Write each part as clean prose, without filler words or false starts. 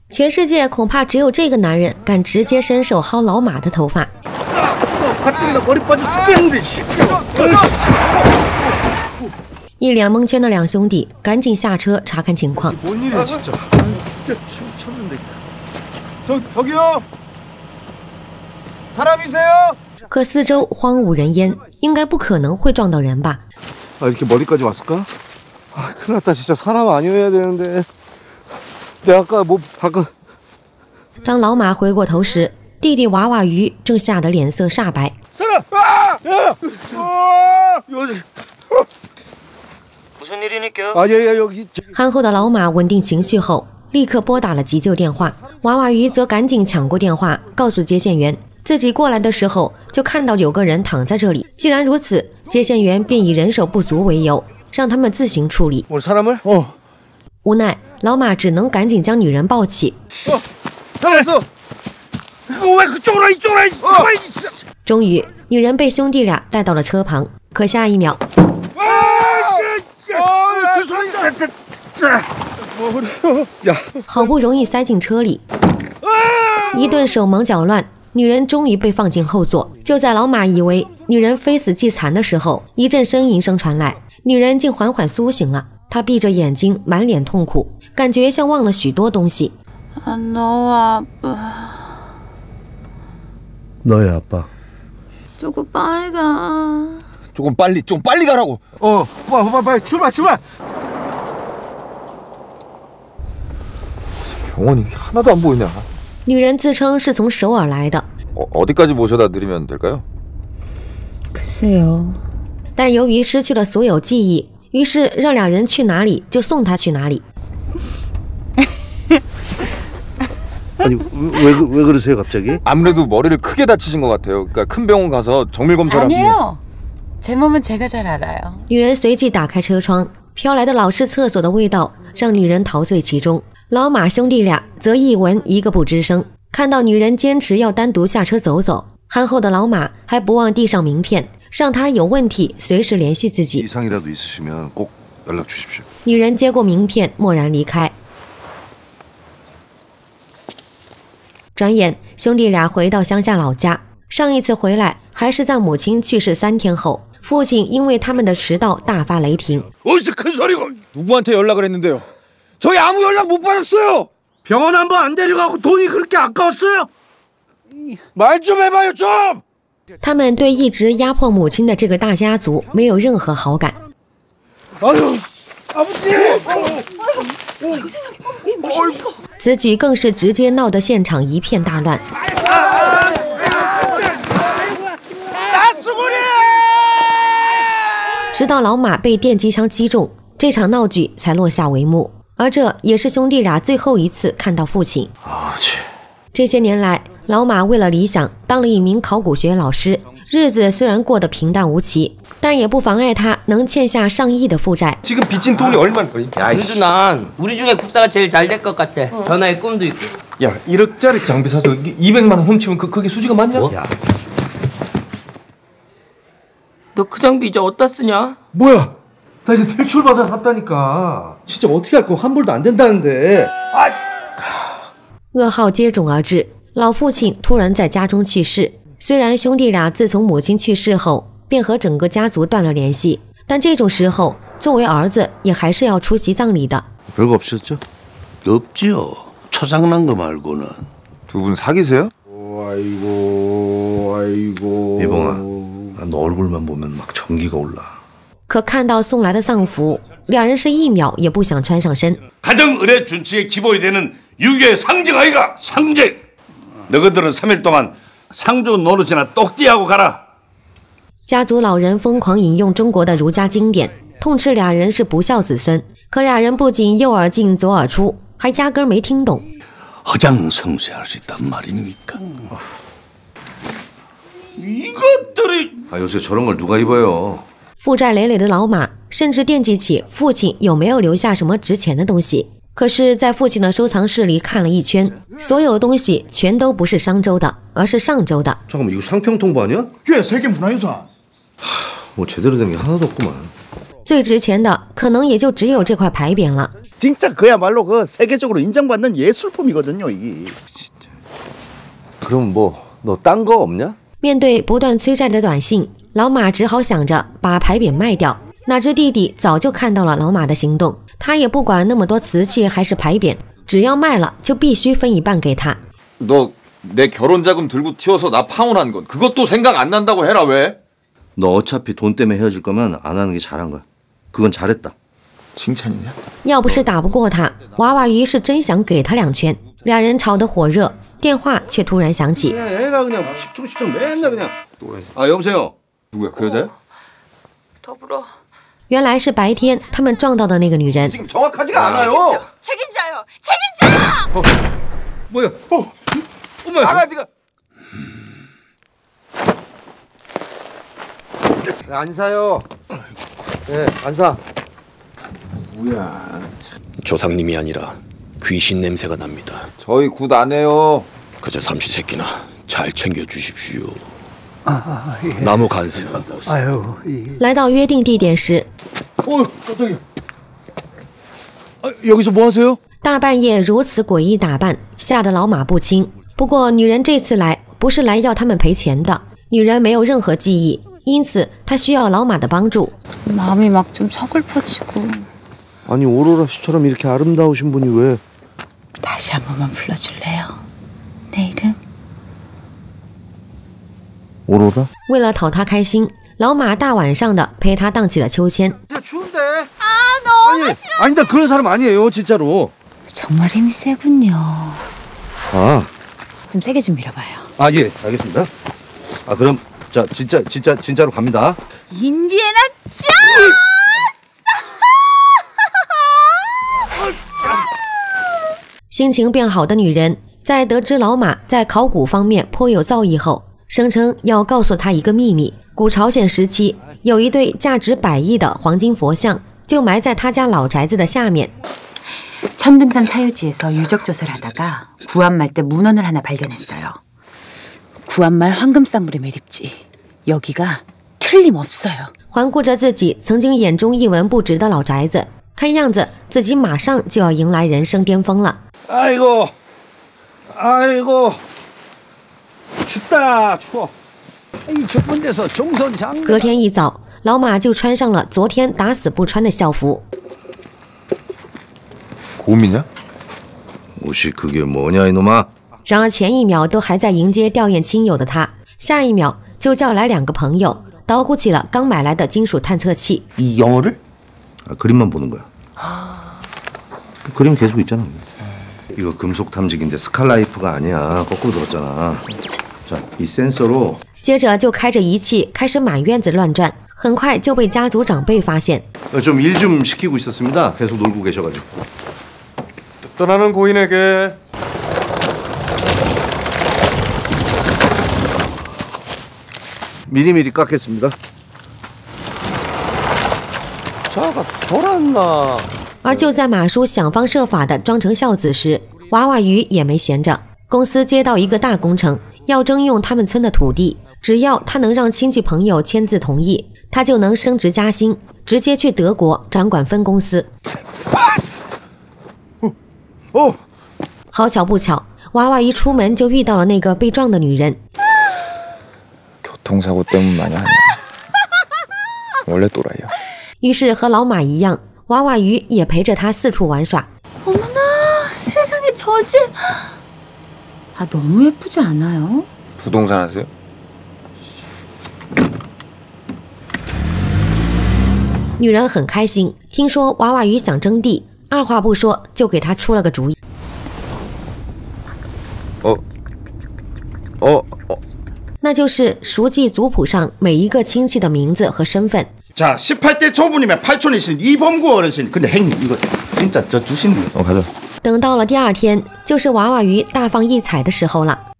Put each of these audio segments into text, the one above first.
全世界恐怕只有这个男人敢直接伸手薅老马的头发。一脸蒙圈的两兄弟赶紧下车查看情况。可四周荒无人烟，应该不可能会撞到人吧？ 이렇게 머리까지 왔을까? 아, 큰일 났다. 진짜 사람 아니어야 되는데. 내가 아까 뭐 방금 当老马回过头时，弟弟娃娃鱼正吓得脸色煞白。憨厚的老马稳定情绪后，立刻拨打了急救电话。娃娃鱼则赶紧抢过电话，告诉接线员，自己过来的时候就看到有个人躺在这里。既然如此，接线员便以人手不足为由，让他们自行处理。无奈，老马只能赶紧将女人抱起。终于，女人被兄弟俩带到了车旁，可下一秒，好不容易塞进车里，一顿手忙脚乱，女人终于被放进后座。就在老马以为女人非死即残的时候，一阵呻吟声传来，女人竟缓缓苏醒了。她闭着眼睛，满脸痛苦，感觉像忘了许多东西。 너무 아파. 너의 아빠. 조금 빨리 가. 좀 빨리 가라고. 빨리 출발. 병원이 하나도 안 보이냐? 女人自称是从首尔来的。 어디까지 모셔다 드리면 될까요? 글쎄요. 但由于失去了所有记忆，于是让两人去哪里就送她去哪里。 아니 왜 그러세요 갑자기? 아무래도 머리를 크게 다치신 것 같아요. 그러니까 큰 병원 가서 정밀 검사를 아니에요. 제 몸은 제가 잘 알아요. 女人随即打开车窗，飘来的老式厕所的味道让女人陶醉其中。老马兄弟俩则一闻一个不吱声。看到女人坚持要单独下车走走，憨厚的老马还不忘递上名片，让她有问题随时联系自己。 이상이라도 있으시면 꼭 연락 주십시오. 女人接过名片，默然离开。 转眼，兄弟俩回到乡下老家。上一次回来还是在母亲去世3天后，父亲因为他们的迟到大发雷霆。 어디서 큰 소리고? 누구한테 연락을 했는데요? 저희 아무 연락 못 받았어요. 병원 한번 안 데려가고 돈이 그렇게 아까웠어요? 말 좀 해봐요 좀. 他们对一直压迫母亲的这个大家族没有任何好感。 아유, 아버지! 此举更是直接闹得现场一片大乱。直到老马被电击枪击中，这场闹剧才落下帷幕。而这也是兄弟俩最后一次看到父亲。这些年来，老马为了理想当了一名考古学老师，日子虽然过得平淡无奇，但也不妨碍他能欠下上亿的负债。 지금 빚진 돈이 얼마나? 야, 윤준아, 우리 중에 국사가 제일 잘 될 것 같아. 변화의 꿈도 있고. 야, 1억짜리 장비 사서 200만 원 훔치면 그게 수지가 맞냐? 야. 너 그 장비 이제 어디다 쓰냐? 뭐야? 나 이제 대출 받아 샀다니까. 진짜 어떻게 할 거 환불도 안 된다는데. 噩耗接踵而至，老父亲突然在家中去世。虽然兄弟俩自从母亲去世后便和整个家族断了联系，但这种时候，作为儿子也还是要出席葬礼的。 별거 없었죠? 없지요. 초장난 거 말고는. 두 분 사귀세요? 아이고. 이봉아, 너 얼굴만 보면 막 전기가 올라. 可看到送来的丧服，两人是一秒也不想穿上身。 가정의례 준칙의 기본이 되는 유교의 상징 아이가 상징. 너희들은 3일 동안 상주 노릇이나 똑띠하고 가라. 家族老人疯狂引用中国的儒家经典，痛斥俩人是不孝子孙。可俩人不仅右耳进左耳出，还压根没听懂。 허장성세할 수 있단 말입니까? 이것들이 요새 저런 걸 누가 입어요? 负债累累的老马甚至惦记起父亲有没有留下什么值钱的东西。可是，在父亲的收藏室里看了一圈，所有东西全都不是商周的，而是上周的。 잠깐만, 이거 상평통보 아니야? 예, 세계문화유산. 뭐 제대로 된 게 하나도 없구만. 最值钱的可能也就只有这块牌匾了。 진짜 그야말로 그 세계적으로 인정받는 예술품이거든요, 이게. 진짜. 그럼 뭐 너 딴 거 없냐? 面对不断催债的短信，老马只好想着把牌匾卖掉。哪知弟弟早就看到了老马的行动，他也不管那么多瓷器还是牌匾，只要卖了就必须分一半给他。 너 내 결혼 자금 들고 튀어서 나 파혼한 건 그것도 생각 안 난다고 해라 왜? 너 어차피 돈 때문에 헤어질 거면 안 하는 게 잘한 거야. 그건 잘했다. 칭찬이냐? 要不是打不过他，娃娃鱼是真想给他2拳。俩人吵得火热，电话却突然响起。 그냥 애가 그냥 십중십중 맨날 그냥. 아 여보세요. 누구야? 그 여자야? 더불어. 原来是白天他们撞到的那个女人。 지금 정확하지가 않아요. 책임져요. 책임져요. 뭐야? 어머, 강아지가 안 사요. 네, 안 사. 조상님이 아니라 귀신 냄새가 납니다. 저희 굿 안 해요. 그저 삼시세끼나 잘 챙겨주십시오. 나무 간수. 아유, 来到约定地点时， 깜짝이야. 여기서 뭐 하세요? 大半夜如此诡异打扮，吓得老马不轻。不过女人这次来不是来要他们赔钱的，女人没有任何记忆，因此她需要老马的帮助。 마음이 막 좀 서글퍼지고. 아니 오로라 씨처럼 이렇게 아름다우신 분이 왜? 다시 한 번만 불러줄래요? 내 이름? 오로라? 为了讨她开心，老马大晚上的陪她荡起了秋千。 추운데. 너무 싫어. 아니다, 그런 사람 아니에요, 진짜로. 정말 힘이 세군요. 아, 좀 세게 좀 밀어봐요. 아 예, 알겠습니다. 아 그럼 자 진짜로 갑니다. 인디애나 짱! 心情变好的女人，在得知老马在考古方面颇有造诣后，声称要告诉他一个秘密：古朝鲜时期有一对价值100亿的黄金佛像，就埋在他家老宅子的下面。 천등산 사유지에서 유적 조사를 하다가 구한말 때 문헌을 하나 발견했어요. 구한말 황금쌍물의 매립지. 여기가 틀림없어요. 环顾着自己曾经眼中一文不值的老宅子，看样子自己马上就要迎来人生巅峰了。 아이고, 춥다, 추워. 이 좁은 데서 종선 장. 隔天一早，老马就穿上了昨天打死不穿的校服。 고민이야? 옷이 그게 뭐냐 이놈아? 然而前一秒都还在迎接吊唁亲友的他，下一秒就叫来2个朋友，捣鼓起了刚买来的金属探测器。 이 영어를? 아, 그림만 보는 거야. 그림 계속 있잖아. 이거 금속 탐지기인데 스칼라이프가 아니야. 거꾸로 들었잖아. 자, 이 센서로 接着就开着仪器开始满院子乱转，很快就被家族长辈发现。 좀 일 좀 시키고 있었습니다. 계속 놀고 계셔가지고. 떠나는 고인에게 미리미리 깎겠습니다. 자가 돌았나? 而就在马叔想方设法地装成孝子时，娃娃鱼也没闲着。公司接到一个大工程，要征用他们村的土地，只要他能让亲戚朋友签字同意，他就能升职加薪，直接去德国掌管分公司。好巧不巧，娃娃鱼出门就遇到了那个被撞的女人。 교통사고 때문만이 아니야. 원래 또라이야. 于是和老马一样，娃娃鱼也陪着他四处玩耍。 어머나 세상에 저지. 아 너무 예쁘지 않아요? 부동산 하세요? 女人很开心，听说娃娃鱼想征地，二话不说就给他出了个主意。那就是熟记族谱上每一个亲戚的名字和身份。 자, 18대 초부님의 팔촌이신 이범구 어르신. 근데 형님 이거 진짜 저 주신 분. 가자. 等到了第2天，就是娃娃鱼大放异彩的时候了。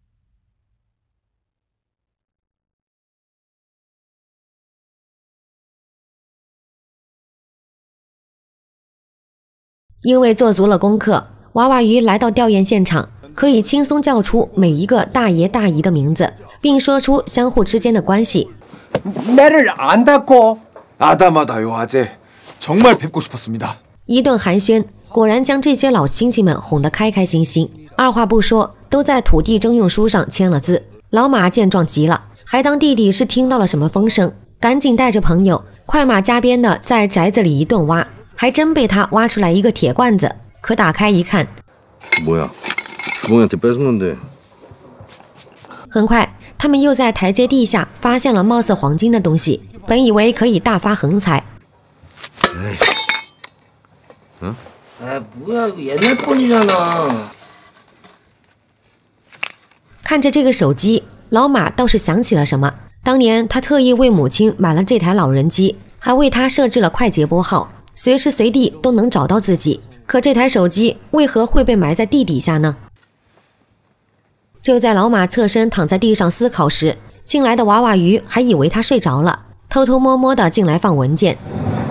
因为做足了功课，娃娃鱼来到吊唁现场，可以轻松叫出每一个大爷大姨的名字，并说出相互之间的关系。 나를 안다고. 아담하다요 아재. 정말 뵙고 싶었습니다. 一顿寒暄， 果然将这些老亲戚们哄得开开心心，二话不说都在土地征用书上签了字。老马见状急了，还当弟弟是听到了什么风声，赶紧带着朋友快马加鞭的在宅子里一顿挖，还真被他挖出来一个铁罐子。可打开一看， 뭐야? 주몽이한테 뺏은 건데. 很快他们又在台阶地下发现了貌似黄金的东西，本以为可以大发横财。 아 뭐야 이거 옛날 폰이잖아. 看着这个手机，老马倒是想起了什么。当年他特意为母亲买了这台老人机，还为她设置了快捷拨号，随时随地都能找到自己。可这台手机为何会被埋在地底下呢？就在老马侧身躺在地上思考时，进来的娃娃鱼还以为他睡着了，偷偷摸摸的进来放文件。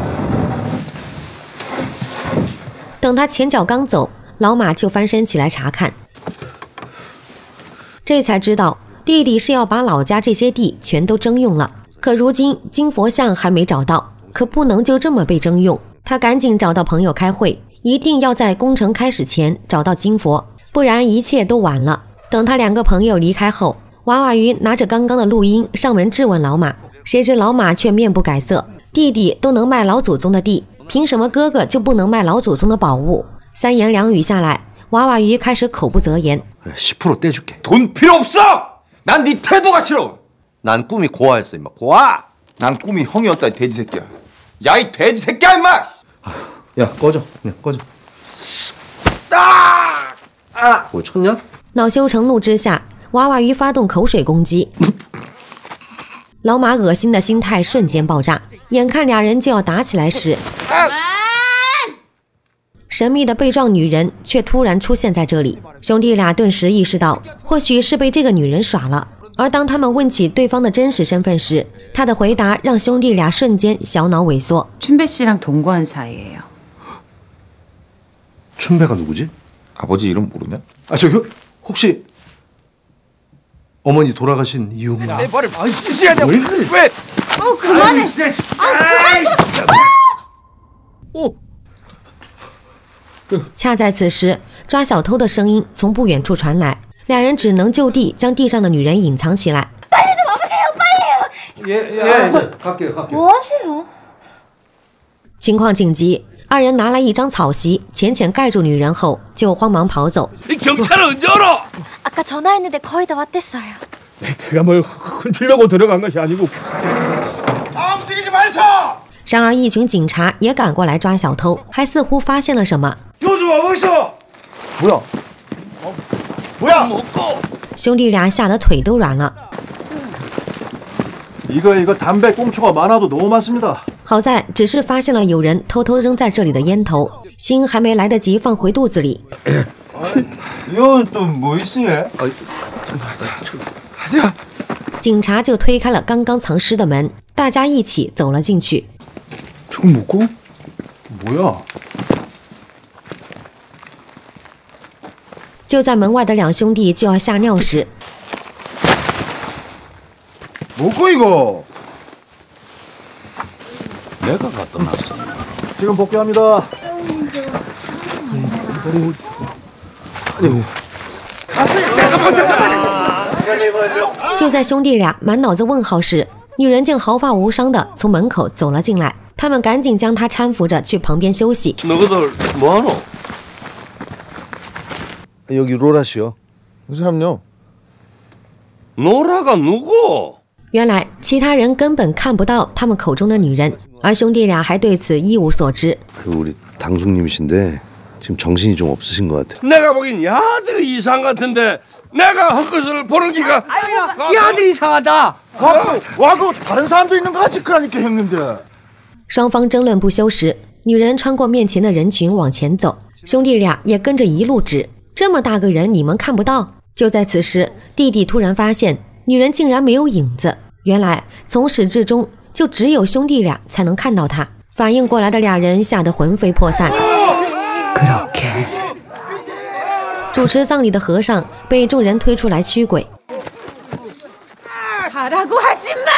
等他前脚刚走，老马就翻身起来查看，这才知道弟弟是要把老家这些地全都征用了。可如今金佛像还没找到，可不能就这么被征用。他赶紧找到朋友开会，一定要在工程开始前找到金佛，不然一切都晚了。等他两个朋友离开后，娃娃鱼拿着刚刚的录音上门质问老马，谁知老马却面不改色，弟弟都能卖老祖宗的地，凭什么哥哥就不能卖老祖宗的宝物？三言两语下来，娃娃鱼开始口不择言。 10% 떼줄게. 돈 필요 없어! 난 네 태도가 싫어! 난 꿈이 고아였어 임마. 고아. 난 꿈이 형이었다 이 돼지 새끼야. 야 이 돼지 새끼야 임마! 야 꺼져. 그냥 꺼져. 뭐 쳤냐? 恼羞成怒之下，娃娃鱼发动口水攻击。老马恶心的心态瞬间爆炸，眼看俩人就要打起来时，神秘的被撞女人却突然出现在这里。兄弟俩顿时意识到，或许是被这个女人耍了。而当他们问起对方的真实身份时，他的回答让兄弟俩瞬间小脑萎缩。 춘배 씨랑 동거한 사이예요. 춘배가 누구지? 아버지 이름 모르냐? 아 저기 혹시 어머니 돌아가신 이유가? 내 말을 무시하냐? 왜? 그만해. 그만해. 恰在此时，抓小偷的声音从不远处传来，两人只能就地将地上的女人隐藏起来。 예, 갈게요. 뭐 하세요? 情况紧急，二人拿来一张草席，浅浅盖住女人后，就慌忙跑走。 이 경찰은 언제 오러? 아까 전화했는데 거의 다 왔댔어요. 내가 뭘 훔치려고 들어간 것이 아니고. 움직이지 마이소! 然而，一群警察也赶过来抓小偷，还似乎发现了什么。 요즘 와보 있어. 뭐야? 뭐야? 먹고. 兄弟俩吓得腿都软了。 이거 담배 꽁초가 많아도 너무 많습니다. 好在只是发现了有人偷偷扔在这里的烟头，心还没来得及放回肚子里， 이건 또 뭐 있으네? 警察就推开了刚刚藏尸的门，大家一起走了进去。 저건 뭐고? 뭐야? 就在门外的两兄弟就要吓尿时， 뭐고 이거? 내가 갖다 놨어. 지금 복귀합니다. 就在兄弟俩满脑子问号时，女人竟毫发無伤地从门口走了进来。他们赶紧将她搀扶着去旁边休息。 너희들 뭐하노? 여기 로라 씨요. 그 사람요? 노라가 누구? 原来其他人根本看不到他们口中的女人，而兄弟俩还对此一无所知。 우리 당숙님이신데 지금 정신이 좀 없으신 것 같아요. 내가 보기엔 야들이 이상 같은데 내가 헛것을 보는 기가. 이 아들이 이상하다. 와고 다른 사람도 있는 거 같이 그러니까 형님들. 双方争论不休时，女人穿过面前的人群往前走，兄弟俩也跟着一路指。这么大个人，你们看不到？就在此时，弟弟突然发现女人竟然没有影子。原来从始至终就只有兄弟俩才能看到她。反应过来的俩人吓得魂飞魄散。 그렇게 主持葬礼的和尚被众人推出来驱鬼。 가라고 하지 마!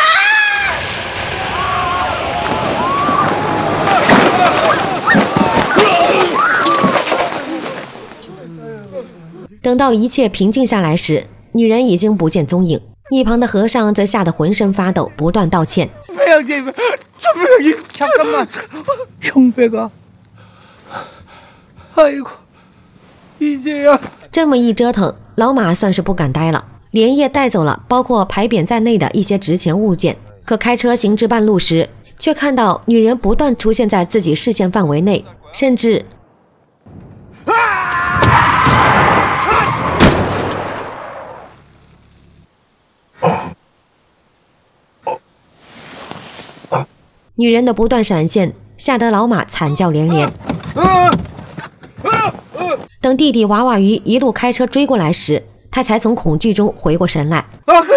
等到一切平静下来时，女人已经不见踪影。一旁的和尚则吓得浑身发抖，不断道歉。 회장님, 잠깐만. 형배가. 아이고, 이제야. 这么一折腾，老马算是不敢待了，连夜带走了包括牌匾在内的一些值钱物件。可开车行至半路时，却看到女人不断出现在自己视线范围内，甚至女人的不断闪现，吓得老马惨叫连连。等弟弟娃娃鱼一路开车追过来时，他才从恐惧中回过神来。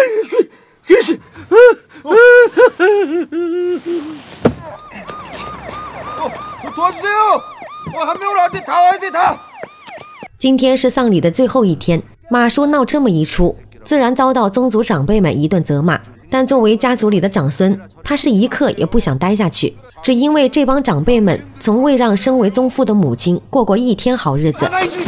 今天是丧礼的最后一天，马叔闹这么一出，自然遭到宗族长辈们一顿责骂。但作为家族里的长孙，他是一刻也不想待下去，只因为这帮长辈们从未让身为宗父的母亲过过一天好日子。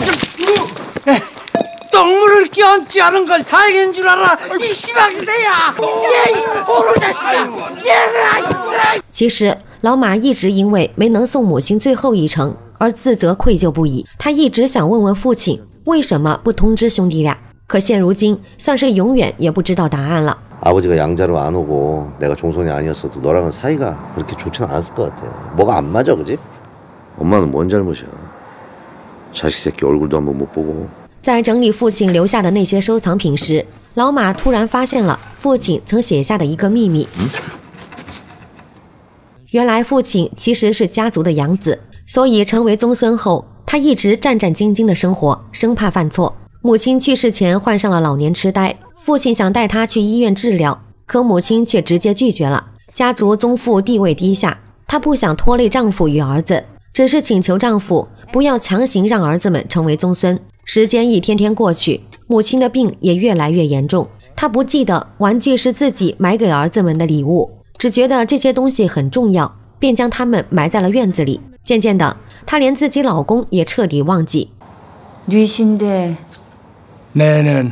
동물을 껴안지 않은 걸 다행인 줄 알아. 이 시방새야! 이 호로 자식아! 其实老马一直因为没能送母亲最后一程而自责愧疚不已。他一直想问问父亲为什么不通知兄弟俩，可现如今算是永远也不知道答案了。 아버지가 양자로 안 오고 내가 종손이 아니었어도 너랑은 사이가 그렇게 좋진 않았을 것 같아. 뭐가 안 맞아, 그지? 엄마는 뭔 잘못이야. 자식 새끼 얼굴도 한번 못 보고. 在整理父亲留下的那些收藏品时，老马突然发现了父亲曾写下的一个秘密。原来父亲其实是家族的养子，所以成为宗孙后，他一直战战兢兢的生活，生怕犯错。母亲去世前患上了老年痴呆，父亲想带他去医院治疗，可母亲却直接拒绝了。家族宗父地位低下，她不想拖累丈夫与儿子，只是请求丈夫不要强行让儿子们成为宗孙。 时间一天天过去，母亲的病也越来越严重。她不记得玩具是自己买给儿子们的礼物，只觉得这些东西很重要，便将它们埋在了院子里。渐渐的，她连自己老公也彻底忘记。 뉘신데 내는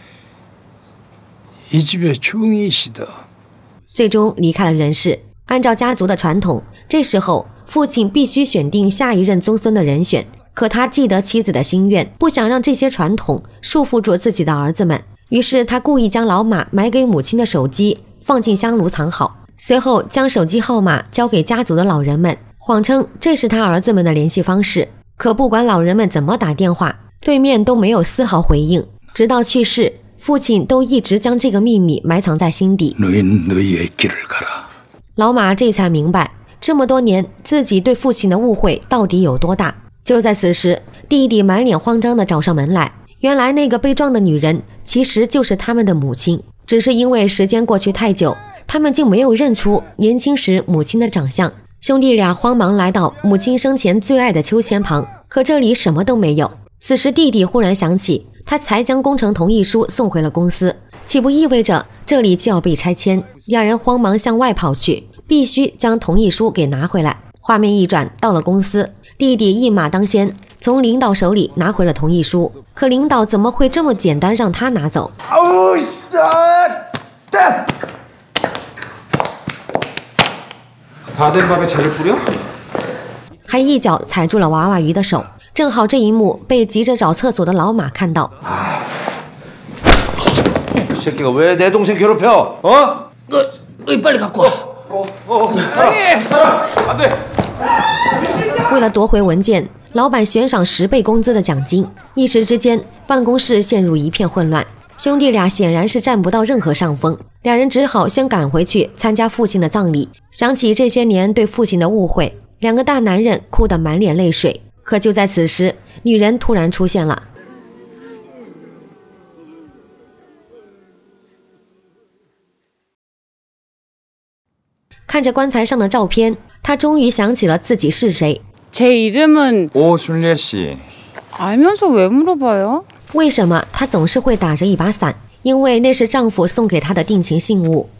이 집의 종이시다. 最终离开了人世。按照家族的传统，这时候父亲必须选定下一任宗孙的人选。 可他记得妻子的心愿，不想让这些传统束缚住自己的儿子们，于是他故意将老马买给母亲的手机放进香炉藏好，随后将手机号码交给家族的老人们，谎称这是他儿子们的联系方式。可不管老人们怎么打电话，对面都没有丝毫回应。直到去世，父亲都一直将这个秘密埋藏在心底。老马这才明白，这么多年自己对父亲的误会到底有多大。 就在此时，弟弟满脸慌张地找上门来。原来那个被撞的女人其实就是他们的母亲，只是因为时间过去太久，他们竟没有认出年轻时母亲的长相。兄弟俩慌忙来到母亲生前最爱的秋千旁，可这里什么都没有。此时弟弟忽然想起，他才将工程同意书送回了公司，岂不意味着这里就要被拆迁？两人慌忙向外跑去，必须将同意书给拿回来。画面一转，到了公司。 弟弟一马当先，从领导手里拿回了同意书。可领导怎么会这么简单让他拿走？还一脚踩住了娃娃鱼的手。正好这一幕被急着找厕所的老马看到。 이 새끼가 왜 내 동생 괴롭혀? 어? 빨리 갖고 와. 안 돼. 为了夺回文件，老板悬赏10倍工资的奖金，一时之间，办公室陷入一片混乱。兄弟俩显然是占不到任何上风，两人只好先赶回去参加父亲的葬礼。想起这些年对父亲的误会，两个大男人哭得满脸泪水。可就在此时，女人突然出现了。看着棺材上的照片，她终于想起了自己是谁。 제 이름은 오순례 씨. 알면서 왜 물어봐요? 为什么她总是会打着一把伞？因为那是丈夫送给她的定情信物。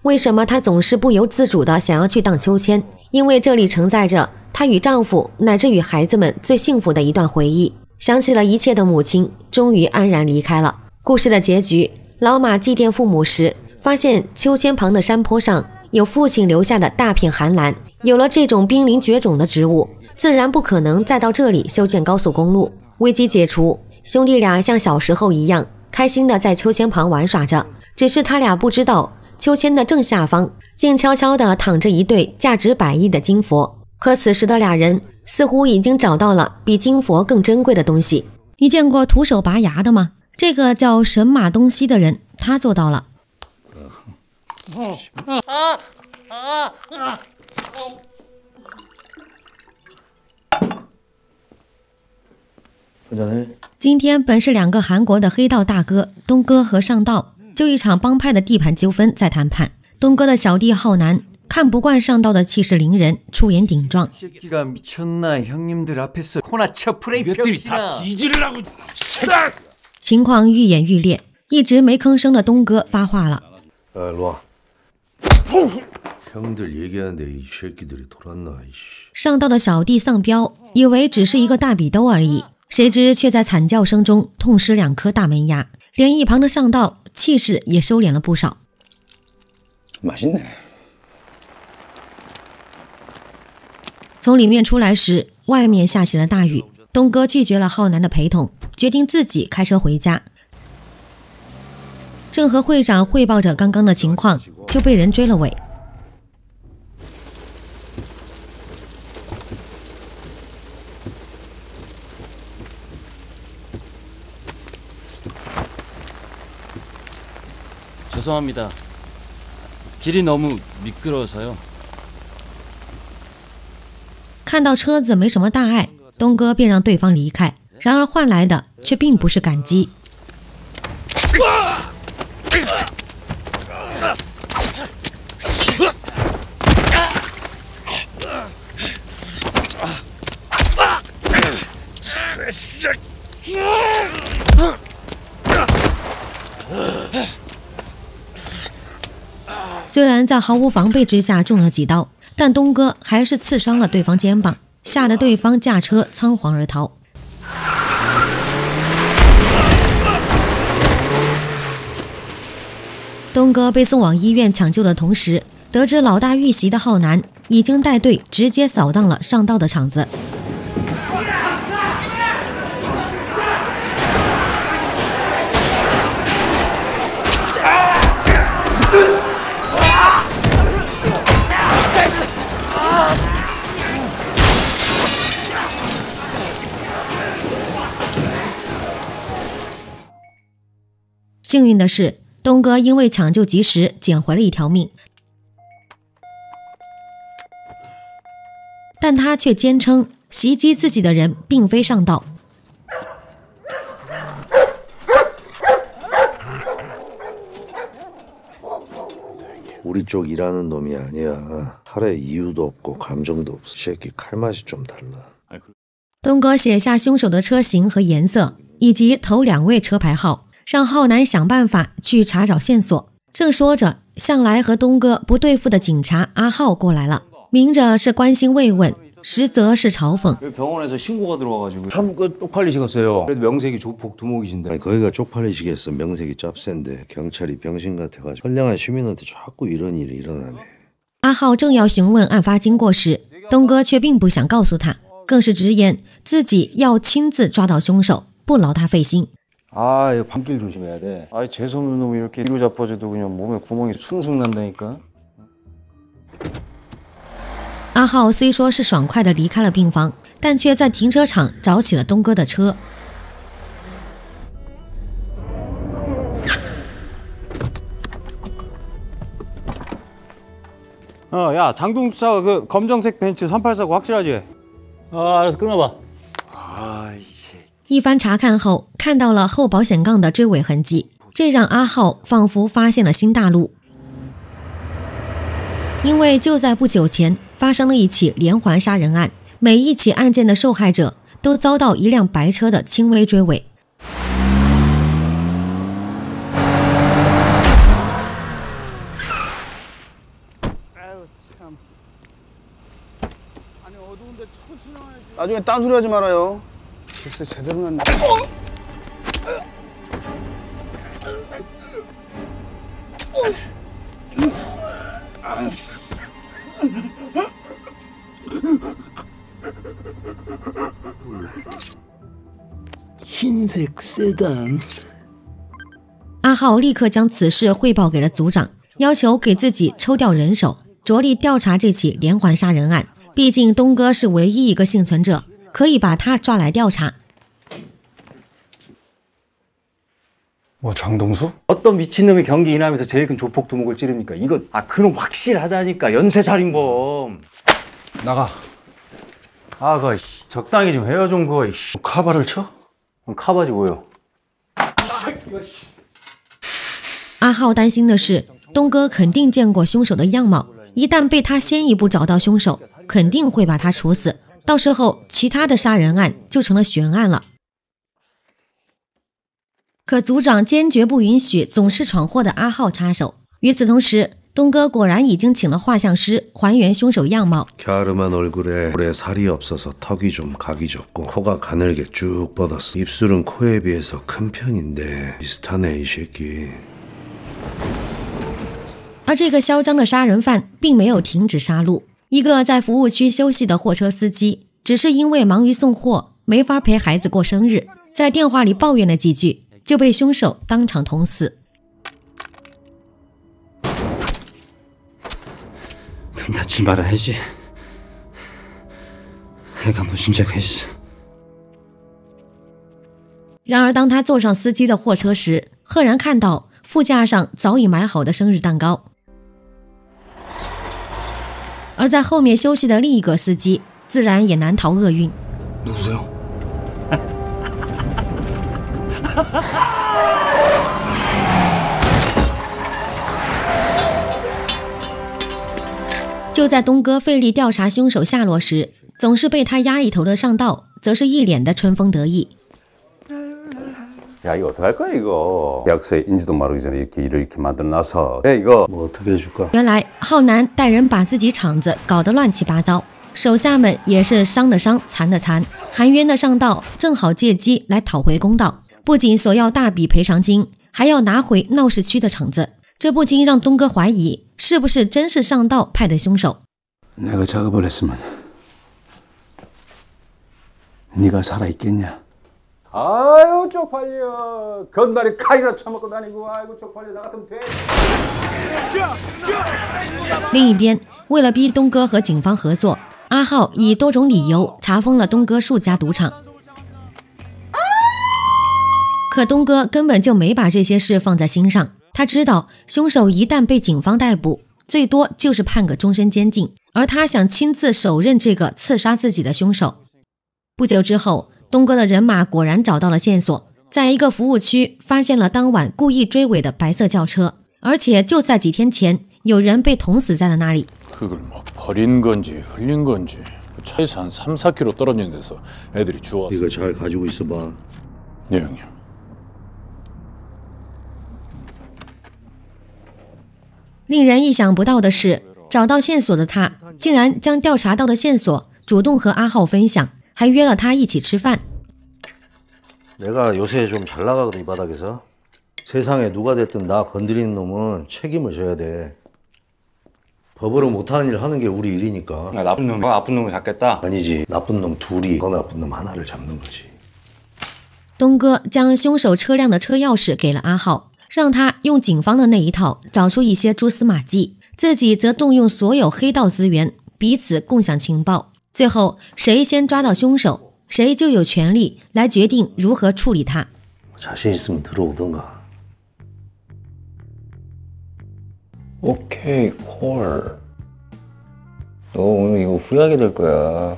为什么她总是不由自主地想要去荡秋千？因为这里承载着她与丈夫乃至与孩子们最幸福的一段回忆。想起了一切的母亲终于安然离开了。故事的结局，老马祭奠父母时，发现秋千旁的山坡上有父亲留下的大片寒蓝。有了这种濒临绝种的植物，自然不可能再到这里修建高速公路。危机解除，兄弟俩像小时候一样开心地在秋千旁玩耍着。只是他俩不知道，秋千的正下方静悄悄地躺着一对价值100亿的金佛。可此时的俩人似乎已经找到了比金佛更珍贵的东西。你见过徒手拔牙的吗？这个叫神马东西的人，他做到了。今天本是2个韩国的黑道大哥东哥和上道就一场帮派的地盘纠纷在谈判。东哥的小弟浩南看不惯上道的气势凌人，出言顶撞。情况愈演愈烈，一直没吭声的东哥发话了。上道的小弟丧彪以为只是一个大笔兜而已，谁知却在惨叫声中痛失2颗大门牙，连一旁的上道气势也收敛了不少。 맛있네。 从里面出来时，外面下起了大雨。东哥拒绝了浩南的陪同，决定自己开车回家。正和会长汇报着刚刚的情况，就被人追了尾。 죄송합니다. 길이 너무 미끄러워서요. 看到车子没什么大碍，东哥便让对方离开，然而换来的却并不是感激。虽然在毫无防备之下中了几刀，但东哥还是刺伤了对方肩膀，吓得对方驾车仓皇而逃。东哥被送往医院抢救的同时，得知老大遇袭的浩南已经带队直接扫荡了上道的场子。幸运的是，东哥因为抢救及时，捡回了一条命，但他却坚称袭击自己的人并非上道。 우리 쪽 일하는 놈이 아니야. 팔에 이유도 없고 감정도 없어. 새끼 칼맛이 좀 달라. 东哥写下凶手的车型和颜色，以及头2位车牌号，让浩南想办法去查找线索。正说着，向来和东哥不对付的警察阿浩过来了，明着是关心慰问，实则是嘲讽。 병원에서 신고가 들어와가지고 참 쪽팔리시겠어요. 그래도 명색이 조폭 두목이신데. 아니, 거기가 쪽팔리시겠어. 명색이 짭센데 경찰이 병신 같아가지고 선량한 시민한테 자꾸 이런 일이 일어나네. 阿浩正要询问案发经过时，东哥却并不想告诉他，更是直言自己要亲自抓到凶手，不劳他费心。 아, 이거 밤길 조심해야 돼. 아, 재수없는 놈이 이렇게 뒤로 자빠져도 그냥 몸에 구멍이 숭숭 난다니까. 阿浩虽说是爽快地离开了病房，但却在停车场找起了东哥的车。 야, 장동수차가 그 검정색 벤츠 384고 확실하지? 알았어, 끊어봐. 一番查看后，看到了后保险杠的追尾痕迹，这让阿浩仿佛发现了新大陆。因为就在不久前发生了一起连环杀人案，每一起案件的受害者都遭到一辆白车的轻微追尾。 나중에 딴소리 하지 말아요. 글쎄 제대로 났네. 흰색 세단。 阿浩立刻将此事汇报给了组长，要求给自己抽调人手，着力调查这起连环杀人案。毕竟东哥是唯一一个幸存者，可以把他抓来调查。 뭐 장동수? 어떤 미친놈이 경기 이남에서 제일 큰 조폭 두목을 찌릅니까? 이거 그놈 확실하다니까. 연쇄살인범. 나가. 아가 적당히 좀 해요 좀 그거. 카바를 쳐? 카바지 뭐요? 阿浩担心的是，东哥肯定见过凶手的样貌，一旦被他先一步找到凶手，肯定会把他处死。到时候，其他的杀人案就成了悬案了。 可组长坚决不允许总是闯祸的阿浩插手。与此同时，东哥果然已经请了画像师还原凶手样貌。 갸름한 얼굴에 볼에 살이 없어서 턱이 좀 각이 졌고 코가 가늘게 쭉 뻗었어. 입술은 코에 비해서 큰 편인데 비슷하네 이 새끼. 而这个嚣张的杀人犯并没有停止杀戮。一个在服务区休息的货车司机，只是因为忙于送货，没法陪孩子过生日，在电话里抱怨了几句。 就被凶手当场捅死。 다치지 말아야지. 애가 무슨 죄가 있어. 然而，当他坐上司机的货车时，赫然看到副驾上早已买好的生日蛋糕，而在后面休息的另一个司机，自然也难逃厄运。 누구세요? 就在东哥费力调查凶手下落时，总是被他压一头的上道，则是一脸的春风得意。 야 이거 어떡할 거야 이거 계약서에 인지도 마르기 전에 이렇게 일을 이렇게 만들어놔서 야 이거 뭐 어떻게 해줄까? 原来浩南带人把自己厂子搞得乱七八糟，手下们也是伤的伤，残的残。含冤的上道正好借机来讨回公道，不仅索要大笔赔偿金，还要拿回闹市区的厂子。这不禁让东哥怀疑，是不是真是上道派的凶手？ 내가 작업을 했으면 네가 살아있겠냐? 아유 쪽팔려 건달이 칼이나 처먹고 다니고 아이고 쪽팔려 나 같으면 돼. 另一边，为了逼东哥和警方合作，阿浩以多种理由查封了东哥数家赌场。可东哥根本就没把这些事放在心上，他知道凶手一旦被警方逮捕，最多就是判个终身监禁，而他想亲自手刃这个刺杀自己的凶手。不久之后，东哥的人马果然找到了线索，在一个服务区发现了当晚故意追尾的白色轿车，而且就在几天前，有人被捅死在了那里。 그걸 뭐 버린 건지 흘린 건지 차에서 한 3-4km 떨어진 데서 애들이 주웠어. 이거 잘 가지고 있어봐. 네 형님. 令人意想不到的是，找到线索的他，竟然将调查到的线索主动和阿浩分享，还约了他一起吃饭。 내가 요새 좀 잘 나가거든 이 바닥에서. 세상에 누가 됐든 나 건드리는 놈은 책임을 져야 돼. 법으로 못하는 일을 하는 게 우리 일이니까. 야, 나쁜 놈, 나쁜 놈을 잡겠다. 아니지, 나쁜 놈 둘이 더 나쁜 놈 하나를 잡는 거지. 东哥将凶手车辆的车钥匙给了阿浩，让他用警方的那一套找出一些蛛丝马迹，自己则动用所有黑道资源，彼此共享情报。最后，谁先抓到凶手，谁就有权利来决定如何处理他。 자신 있으면 들어오던가. 오케이 콜. 너 오늘 이거 후회하게 될 거야.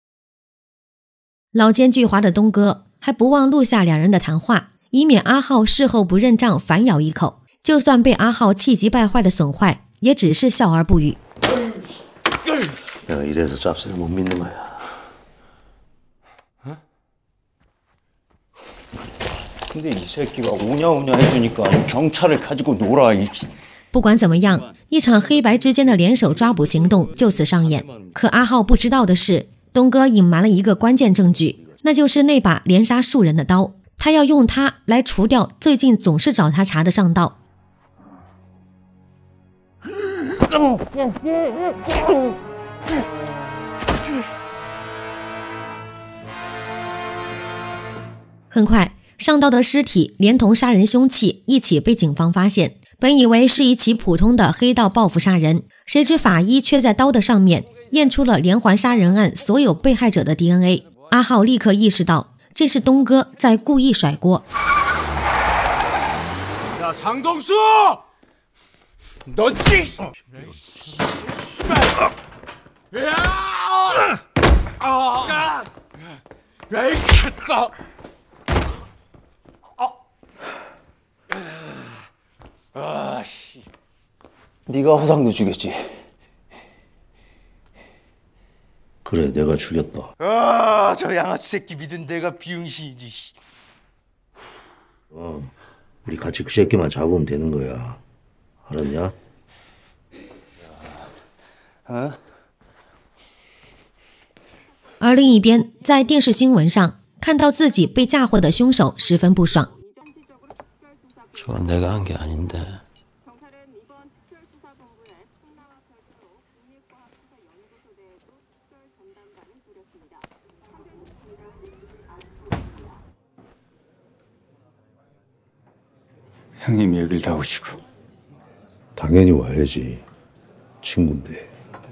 老奸巨猾的东哥还不忘录下两人的谈话，以免阿浩事后不认账反咬一口。就算被阿浩气急败坏的损坏，也只是笑而不语。 내가 이래서 짭새를 못 믿는 거야. 근데 이 새끼가 오냐오냐 해주니까 경찰을 가지고 놀아. 不管怎么样， 一场黑白之间的联手抓捕行动就此上演。可阿浩不知道的是，东哥隐瞒了一个关键证据，那就是那把连杀数人的刀，他要用它来除掉最近总是找他茬的上道。很快，上道的尸体连同杀人凶器一起被警方发现。本以为是一起普通的黑道报复杀人，谁知法医却在刀的上面验出了连环杀人案所有被害者的 DNA。阿浩立刻意识到，这是东哥在故意甩锅。 야 장동수! 너 찌! 아씨, 네가 호상도 죽였지. 그래, 내가 죽였다. 아, 저 양아치 새끼 믿은 내가 비응신이지. 우리 같이 그 새끼만 잡으면 되는 거야. 알았냐? 而另一边，在电视新闻上看到自己被嫁祸的凶手十分不爽。 저건 내가 한 게 아닌데. 형님이 여길 다 오시고. 당연히 와야지. 친구인데.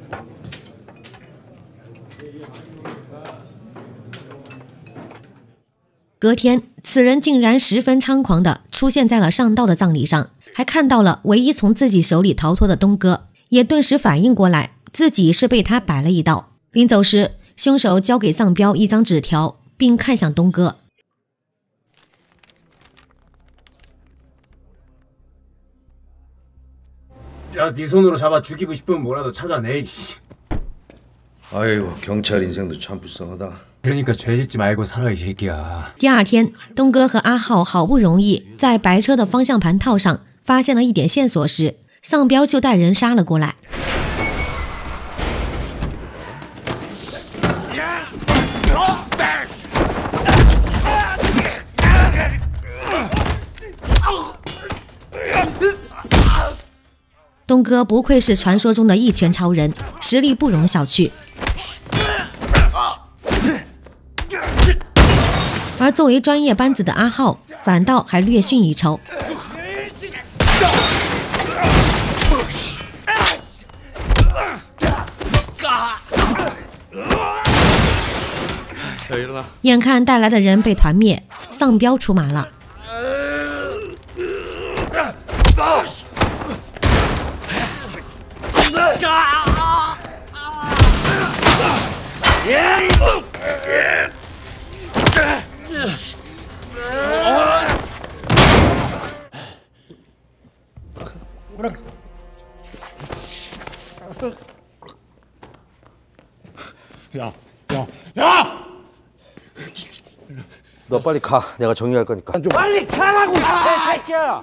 隔天，此人竟然十分猖狂地出现在了上道的葬礼上，还看到了唯一从自己手里逃脱的东哥，也顿时反应过来自己是被他摆了一道。临走时，凶手交给丧彪一张纸条，并看向东哥。 야, 네 손으로 잡아 죽이고 싶으면 뭐라도 찾아내. 아이고, 경찰 인생도 참 불쌍하다. 그러니까 죄짓지 말고 살아, 이 새끼야. 第二天，东哥和阿浩好不容易在白车的方向盘套上发现了一点线索时，丧彪就带人杀了过来。 东哥不愧是传说中的一拳超人，实力不容小觑。而作为专业班子的阿浩，反倒还略逊一筹。眼看带来的人被团灭，丧彪出马了。 야! 너 빨리 가. 내가 정리할 거니까. 빨리 가라고, 이 개새끼야!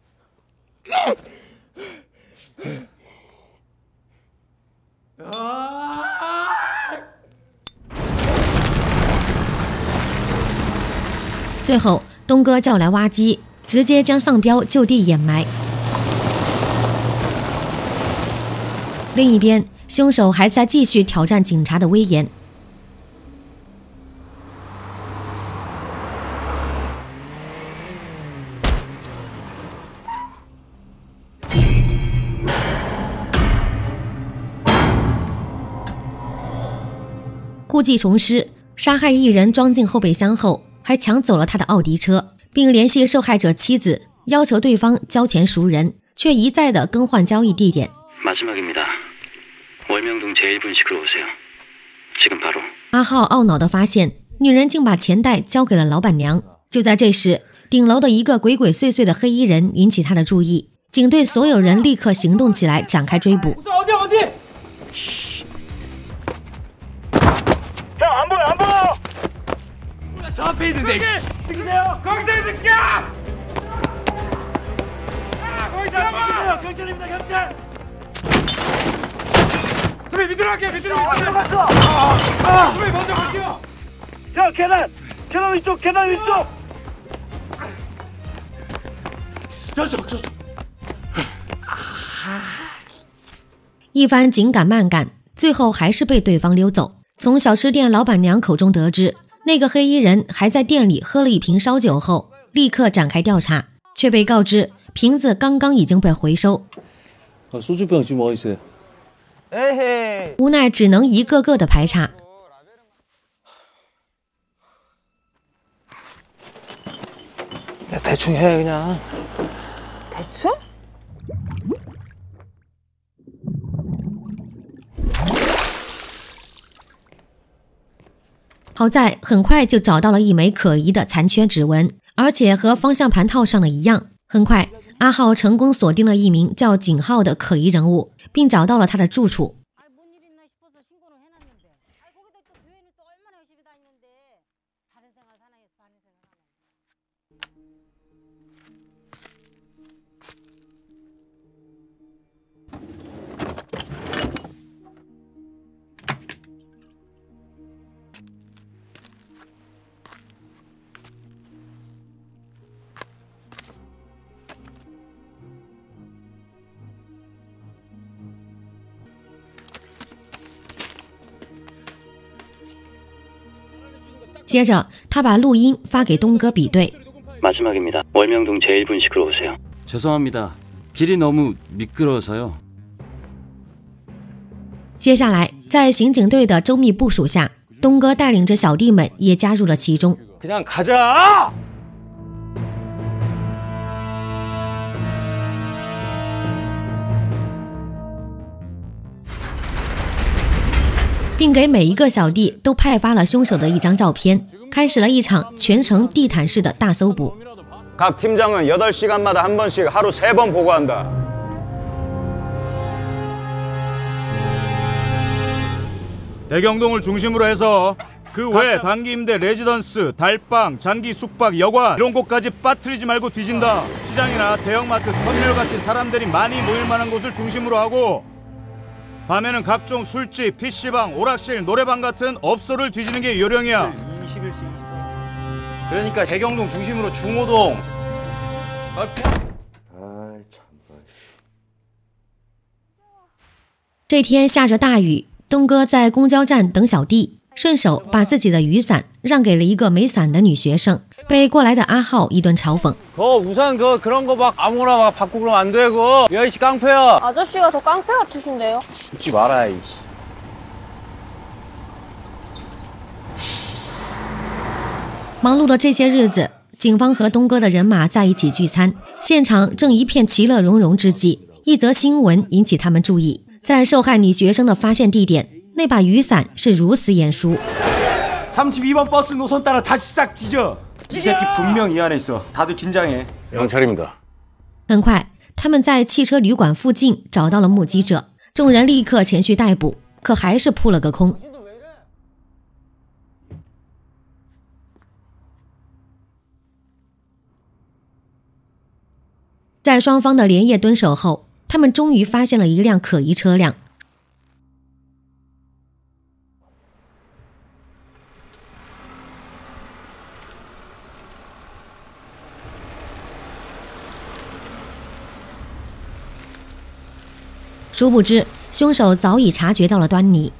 最后，东哥叫来挖机，直接将丧彪就地掩埋。另一边，凶手还在继续挑战警察的威严。故技重施，杀害一人装进后备箱后，还抢走了他的奥迪车，并联系受害者妻子，要求对方交钱赎人，却一再的更换交易地点。 마지막입니다. 월명동 제1분식으로 오세요. 지금 바로. 阿浩懊恼地发现，女人竟把钱袋交给了老板娘。就在这时，顶楼的一个鬼鬼祟祟的黑衣人引起他的注意，警队所有人立刻行动起来，展开追捕。 어디? 자, 안 보여, 안 보여! 저 앞에 있는데. 비키세요, 거기서 이 새끼야! 아, 거기서 비키세요, 경찰입니다, 경찰. 선배 밑으로 갈게요. 밑으로 갔어. 선배 먼저 갈게요. 자, 계단 위쪽, 계단 위쪽. 一番紧赶慢赶，最后还是被对方溜走。从小吃店老板娘口中得知，那个黑衣人还在店里喝了一瓶烧酒后，立刻展开调查，却被告知瓶子刚刚已经被回收。 소주병 지금 어디 있어요? 에헤이. 无奈只能一个个的排查。 야, 대충 해 그냥. 대충? 好在很快就找到了一枚可疑的残缺指纹，而且和方向盘套上的一样。很快，阿浩成功锁定了一名叫景浩的可疑人物，并找到了他的住处。 接着，他把录音发给东哥比对。 마지막입니다. 월명동 제1분식으로 오세요. 죄송합니다. 길이 너무 미끄러워서요. 接下来，在刑警队的周密部署下，东哥带领着小弟们也加入了其中。 그냥 가자! 并给每一个小弟都派发了凶手的一张照片，开始了一场全程地毯式的大搜捕。 각 팀장은 8시간마다 한 번씩 하루 3번 보고한다. 대경동을 중심으로 해서 그 외 단기 임대 레지던스, 달방, 장기 숙박, 여관 이런 곳까지 빠뜨리지 말고 뒤진다. 시장이나 대형마트, 터미널같이 사람들이 많이 모일 만한 곳을 중심으로 하고 밤에는 각종 술집, PC방, 오락실, 노래방 같은 업소를 뒤지는 게 요령이야. 21시 20분. 그러니까 대경동 중심으로 중호동. 这天下着大雨，东哥在公交站等小弟，顺手把自己的雨伞让给了一个没伞的女学生，被过来的阿浩一顿嘲讽。 우산 그런 거 막 아무나 막 받고 그러면 안 되고. 야, 이씨 깡패야. 아저씨가 더 깡패 같으신데요? 웃지 마라, 이씨. 忙碌的这些日子，警方和东哥的人马在一起聚餐，现场正一片其乐融融之际，一则新闻引起他们注意。在受害女学生的发现地点，那把雨伞是如此眼熟。 32번 버스 노선 따라 다시 싹 뒤져. 이 새끼 분명 이 안에 있어. 다들 긴장해. 경찰입니다. 很快，他们在汽车旅馆附近找到了目击者，众人立刻前去逮捕，可还是扑了个空。在双方的连夜蹲守后，他们终于发现了一辆可疑车辆。 殊不知，凶手早已察觉到了端倪。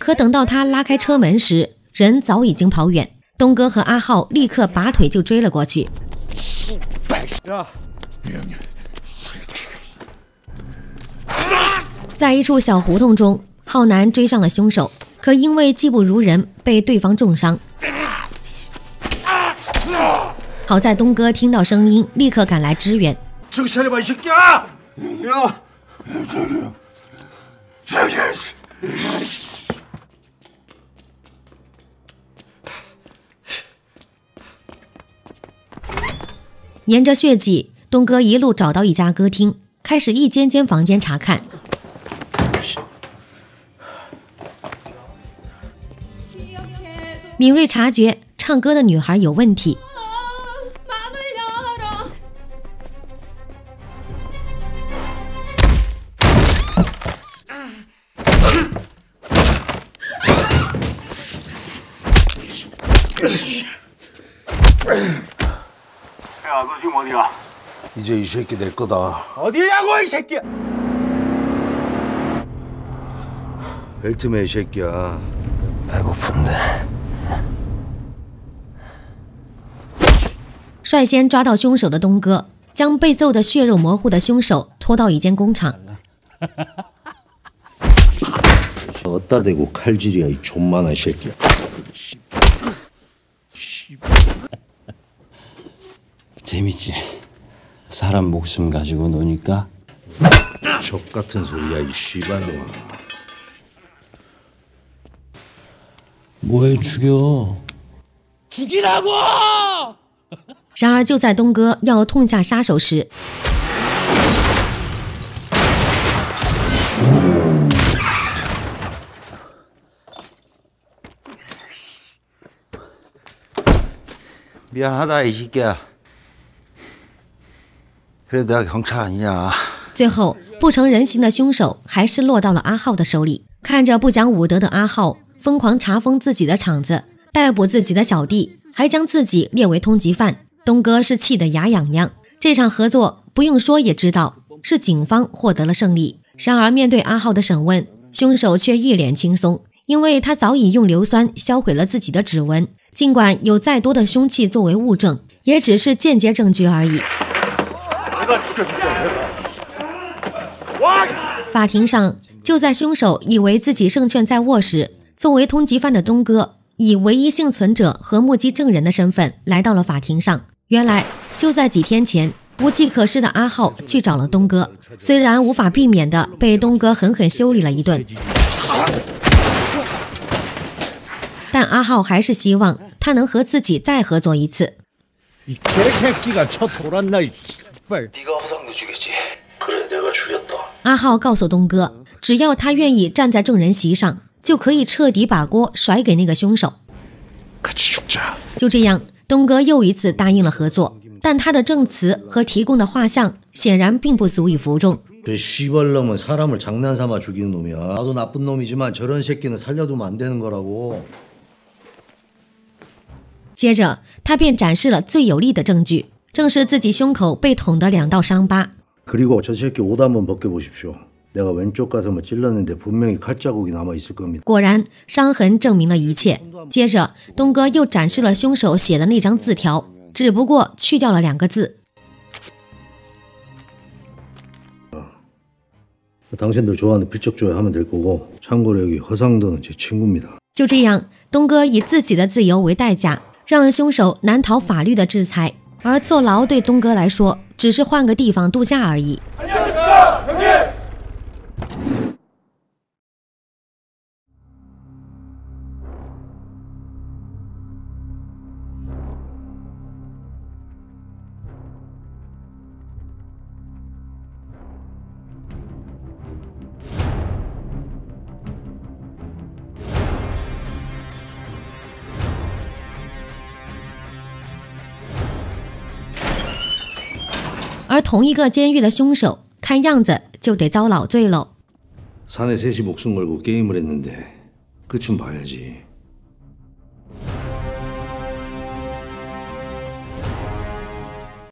可等到他拉开车门时，人早已经跑远。东哥和阿浩立刻拔腿就追了过去。在一处小胡同中，浩南追上了凶手，可因为技不如人，被对方重伤。好在东哥听到声音，立刻赶来支援。沿着血迹，东哥一路找到一家歌厅，开始一间间房间查看。敏锐察觉唱歌的女孩有问题， 야, 너 지금 어디야? 이제 이 새끼 내 거다. 어디냐고 이 새끼야! 벨트맨 이 새끼야. 배고픈데. 率先抓到凶手的东哥，将被揍得血肉模糊的凶手拖到一间工厂。 어디다 대고 칼질이야 이 존만한 새끼야. 재밌지? 사람 목숨 가지고 노니까? 적 같은 소리야 이 씨발놈아. 뭐해 죽여? 죽이라고! 然而就在东哥要痛下杀手时， 미안하다 이 새끼야. 그래도 내가 경찰 아니냐. 最后不成人形的凶手还是落到了阿浩的手里。看着不讲武德的阿浩疯狂查封自己的厂子，逮捕自己的小弟，还将自己列为通缉犯，东哥是气得牙痒痒。这场合作不用说也知道是警方获得了胜利。然而面对阿浩的审问，凶手却一脸轻松，因为他早已用硫酸销毁了自己的指纹。 尽管有再多的凶器作为物证，也只是间接证据而已。法庭上，就在凶手以为自己胜券在握时，作为通缉犯的东哥以唯一幸存者和目击证人的身份来到了法庭上。原来，就在几天前，无计可施的阿浩去找了东哥，虽然无法避免的被东哥狠狠修理了一顿。 但阿浩还是希望他能和自己再合作一次。阿浩告诉东哥，只要他愿意站在证人席上，就可以彻底把锅甩给那个凶手。就这样，东哥又一次答应了合作，但他的证词和提供的画像显然并不足以服众。 그 씨발놈은 사람을 장난삼아 죽이는 놈이야. 나도 나쁜 놈이지만 저런 새끼는 살려두면 안 되는 거라고. 接着，他便展示了最有力的证据，正是自己胸口被捅的2道伤疤。 그리고 저 새끼 옷 한번 벗겨보십시오. 내가 왼쪽 가슴을 찔렀는데 분명히 칼자국이 남아 있을 겁니다. 果然，伤痕证明了一切。接着，东哥又展示了凶手写的那张字条，只不过去掉了2个字。 당신들 좋아하는 필적조회 하면 될 거고 참고로 여기 허상도는 제 친구입니다. 就这样，东哥以自己的自由为代价，让凶手难逃法律的制裁，而坐牢对东哥来说只是换个地方度假而已。而同一个监狱的凶手，看样子就得遭老罪喽。 사내 셋이 목숨 걸고 게임을 했는데 끝은 봐야지.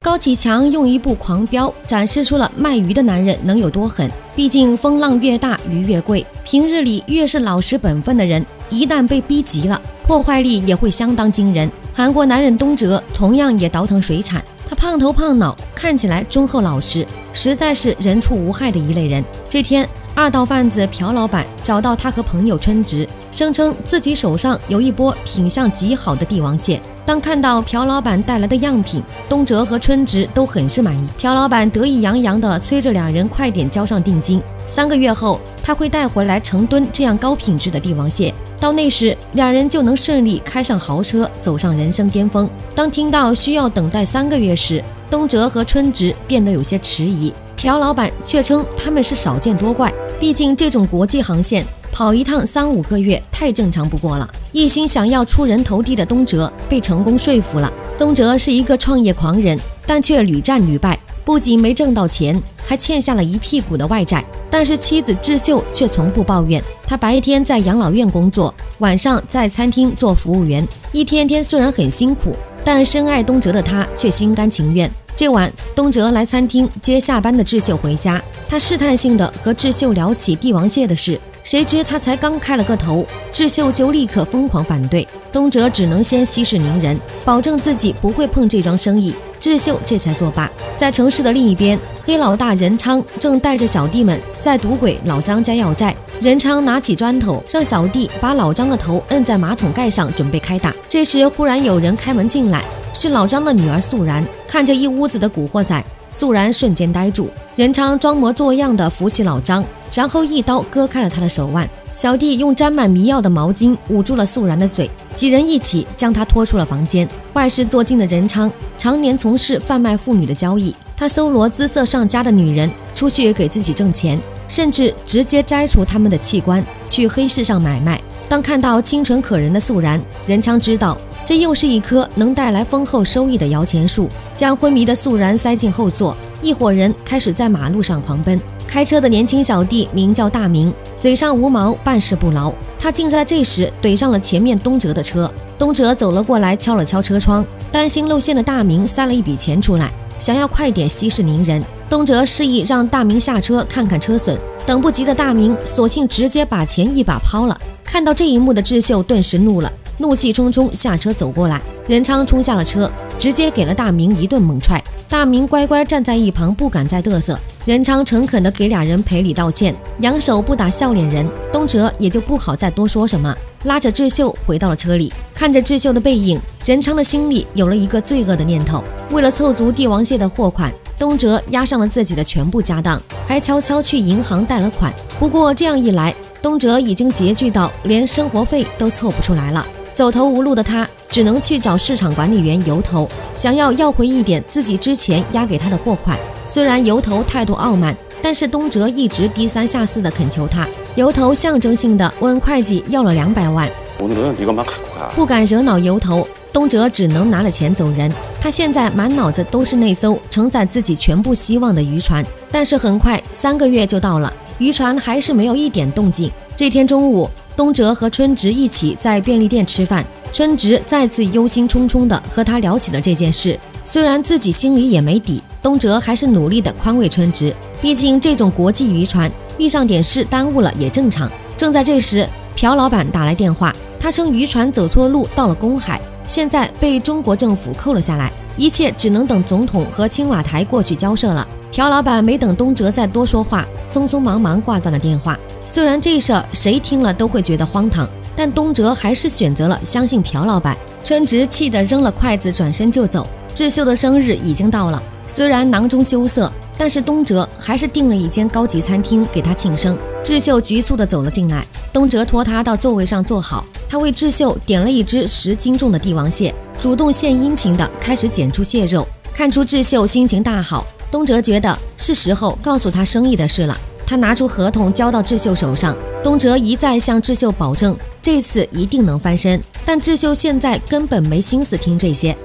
高启强用一部《狂飙》展示出了卖鱼的男人能有多狠。毕竟风浪越大，鱼越贵。平日里越是老实本分的人，一旦被逼急了，破坏力也会相当惊人。韩国男人东哲同样也倒腾水产，他胖头胖脑，看起来忠厚老实，实在是人畜无害的一类人。这天，二道贩子朴老板找到他和朋友春植，声称自己手上有一波品相极好的帝王蟹。当看到朴老板带来的样品，东哲和春植都很是满意。朴老板得意洋洋地催着两人快点交上定金，3个月后他会带回来成吨这样高品质的帝王蟹。到那时，两人就能顺利开上豪车，走上人生巅峰。当听到需要等待3个月时，东哲和春植变得有些迟疑。朴老板却称他们是少见多怪，毕竟这种国际航线跑一趟3-5个月太正常不过了。一心想要出人头地的东哲被成功说服了。东哲是一个创业狂人，但却屡战屡败，不仅没挣到钱，还欠下了一屁股的外债。但是妻子智秀却从不抱怨，她白天在养老院工作，晚上在餐厅做服务员，一天天虽然很辛苦，但深爱东哲的她却心甘情愿。这晚，东哲来餐厅接下班的智秀回家，他试探性的和智秀聊起帝王蟹的事，谁知他才刚开了个头，智秀就立刻疯狂反对。东哲只能先息事宁人，保证自己不会碰这桩生意，智秀这才作罢。在城市的另一边，黑老大任昌正带着小弟们在赌鬼老张家要债。任昌拿起砖头，让小弟把老张的头摁在马桶盖上，准备开打。这时忽然有人开门进来，是老张的女儿素然。看着一屋子的古惑仔，素然瞬间呆住。任昌装模作样的扶起老张，然后一刀割开了他的手腕。小弟用沾满迷药的毛巾捂住了素然的嘴，几人一起将他拖出了房间。坏事做尽的任昌常年从事贩卖妇女的交易，他搜罗姿色上佳的女人出去给自己挣钱，甚至直接摘除他们的器官去黑市上买卖。当看到清纯可人的素然，任昌知道这又是一棵能带来丰厚收益的摇钱树，将昏迷的素然塞进后座，一伙人开始在马路上狂奔。开车的年轻小弟名叫大明，嘴上无毛，办事不牢，他竟在这时怼上了前面东哲的车。东哲走了过来，敲了敲车窗，担心露馅的大明塞了一笔钱出来，想要快点息事宁人。东哲示意让大明下车看看车损，等不及的大明索性直接把钱一把抛了。看到这一幕的智秀顿时怒了，怒气冲冲下车走过来，任昌冲下了车，直接给了大明一顿猛踹。大明乖乖站在一旁，不敢再嘚瑟。任昌诚恳地给俩人赔礼道歉，扬手不打笑脸人。东哲也就不好再多说什么，拉着智秀回到了车里。看着智秀的背影，任昌的心里有了一个罪恶的念头。为了凑足帝王蟹的货款，东哲押上了自己的全部家当，还悄悄去银行贷了款。不过这样一来，东哲已经拮据到连生活费都凑不出来了。走投无路的他只能去找市场管理员油头，想要回一点自己之前押给他的货款。虽然油头态度傲慢，但是东哲一直低三下四的恳求他。油头象征性的问会计要了200万，不敢惹恼油头，东哲只能拿了钱走人。他现在满脑子都是那艘承载自己全部希望的渔船，但是很快3个月就到了，渔船还是没有一点动静。这天中午，东哲和春植一起在便利店吃饭，春植再次忧心忡忡地和他聊起了这件事。虽然自己心里也没底，东哲还是努力地宽慰春植，毕竟这种国际渔船遇上点事耽误了也正常。正在这时，朴老板打来电话，他称渔船走错路到了公海，现在被中国政府扣了下来，一切只能等总统和青瓦台过去交涉了。朴老板没等东哲再多说话，匆匆忙忙挂断了电话。虽然这事儿谁听了都会觉得荒唐，但东哲还是选择了相信朴老板。春植气得扔了筷子，转身就走。智秀的生日已经到了，虽然囊中羞涩，但是东哲还是订了一间高级餐厅给他庆生。智秀局促地走了进来，东哲拖他到座位上坐好，他为智秀点了一只10斤重的帝王蟹，主动献殷勤地开始剪出蟹肉。看出智秀心情大好，东哲觉得是时候告诉他生意的事了。他拿出合同交到智秀手上，东哲一再向智秀保证这次一定能翻身，但智秀现在根本没心思听这些。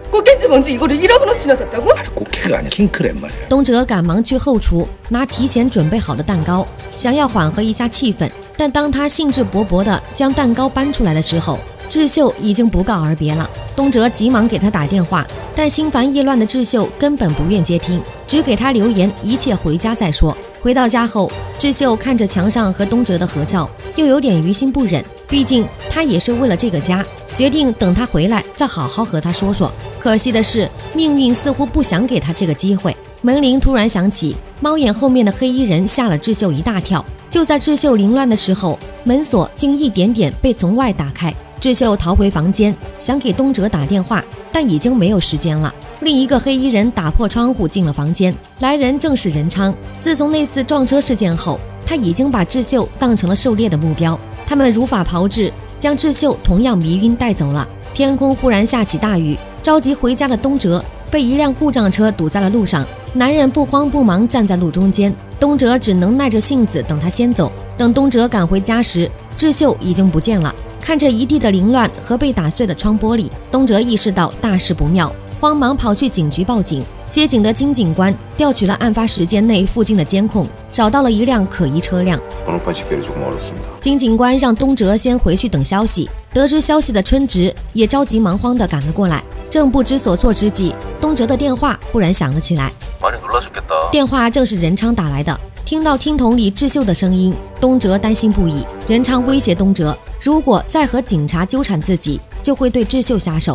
东哲赶忙去后厨拿提前准备好的蛋糕，想要缓和一下气氛，但当他兴致勃勃地将蛋糕搬出来的时候， 智秀已经不告而别了。东哲急忙给他打电话，但心烦意乱的智秀根本不愿接听，只给他留言一切回家再说。回到家后，智秀看着墙上和东哲的合照，又有点于心不忍，毕竟他也是为了这个家，决定等他回来再好好和他说说。可惜的是，命运似乎不想给他这个机会。门铃突然响起，猫眼后面的黑衣人吓了智秀一大跳。就在智秀凌乱的时候，门锁竟一点点被从外打开。智秀逃回房间，想给东哲打电话，但已经没有时间了。另一个黑衣人打破窗户进了房间，来人正是任昌。自从那次撞车事件后，他已经把智秀当成了狩猎的目标。他们如法炮制，将智秀同样迷晕带走了。天空忽然下起大雨，着急回家的东哲被一辆故障车堵在了路上。男人不慌不忙站在路中间，东哲只能耐着性子等他先走。等东哲赶回家时，智秀已经不见了。看着一地的凌乱和被打碎的窗玻璃，东哲意识到大事不妙，慌忙跑去警局报警。接警的金警官调取了案发时间内附近的监控，找到了一辆可疑车辆。金警官让东哲先回去等消息。得知消息的春直也着急忙慌地赶了过来。正不知所措之际，东哲的电话忽然响了起来。电话正是任昌打来的。听到听筒里智秀的声音，东哲担心不已。任昌威胁东哲，如果再和警察纠缠自己，就会对智秀下手。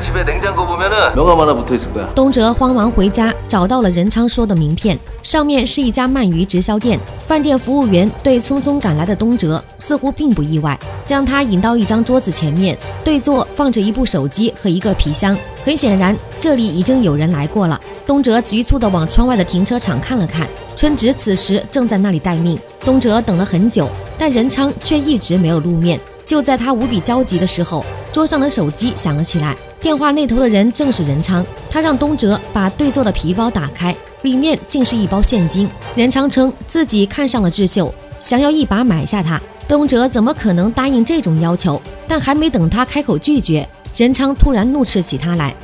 东哲慌忙回家，找到了任昌说的名片，上面是一家鳗鱼直销店。饭店服务员对匆匆赶来的东哲似乎并不意外，将他引到一张桌子前面，对座放着一部手机和一个皮箱。很显然，这里已经有人来过了。东哲局促地往窗外的停车场看了看，春直此时正在那里待命。东哲等了很久，但任昌却一直没有露面。就在他无比焦急的时候，桌上的手机响了起来，电话那头的人正是任昌。他让东哲把对座的皮包打开，里面竟是一包现金。任昌称自己看上了智秀，想要一把买下他。东哲怎么可能答应这种要求？但还没等他开口拒绝，任昌突然怒斥起他来。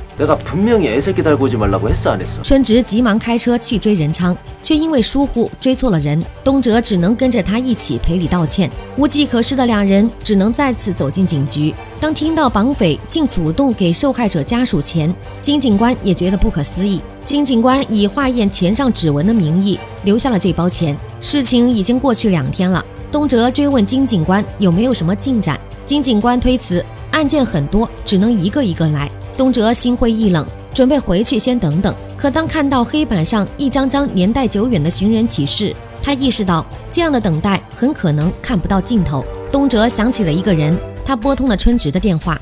春直急忙开车去追任昌，却因为疏忽追错了人。东哲只能跟着他一起赔礼道歉。无计可施的两人只能再次走进警局。当听到绑匪竟主动给受害者家属钱，金警官也觉得不可思议。金警官以化验钱上指纹的名义留下了这包钱。事情已经过去2天了，东哲追问金警官有没有什么进展，金警官推辞，案件很多，只能一个一个来。东哲心灰意冷，准备回去先等等。可当看到黑板上一张张年代久远的寻人启事，他意識到这样的等待很可能看不到尽头。东哲想起了一个人，他拨通了春直的电话。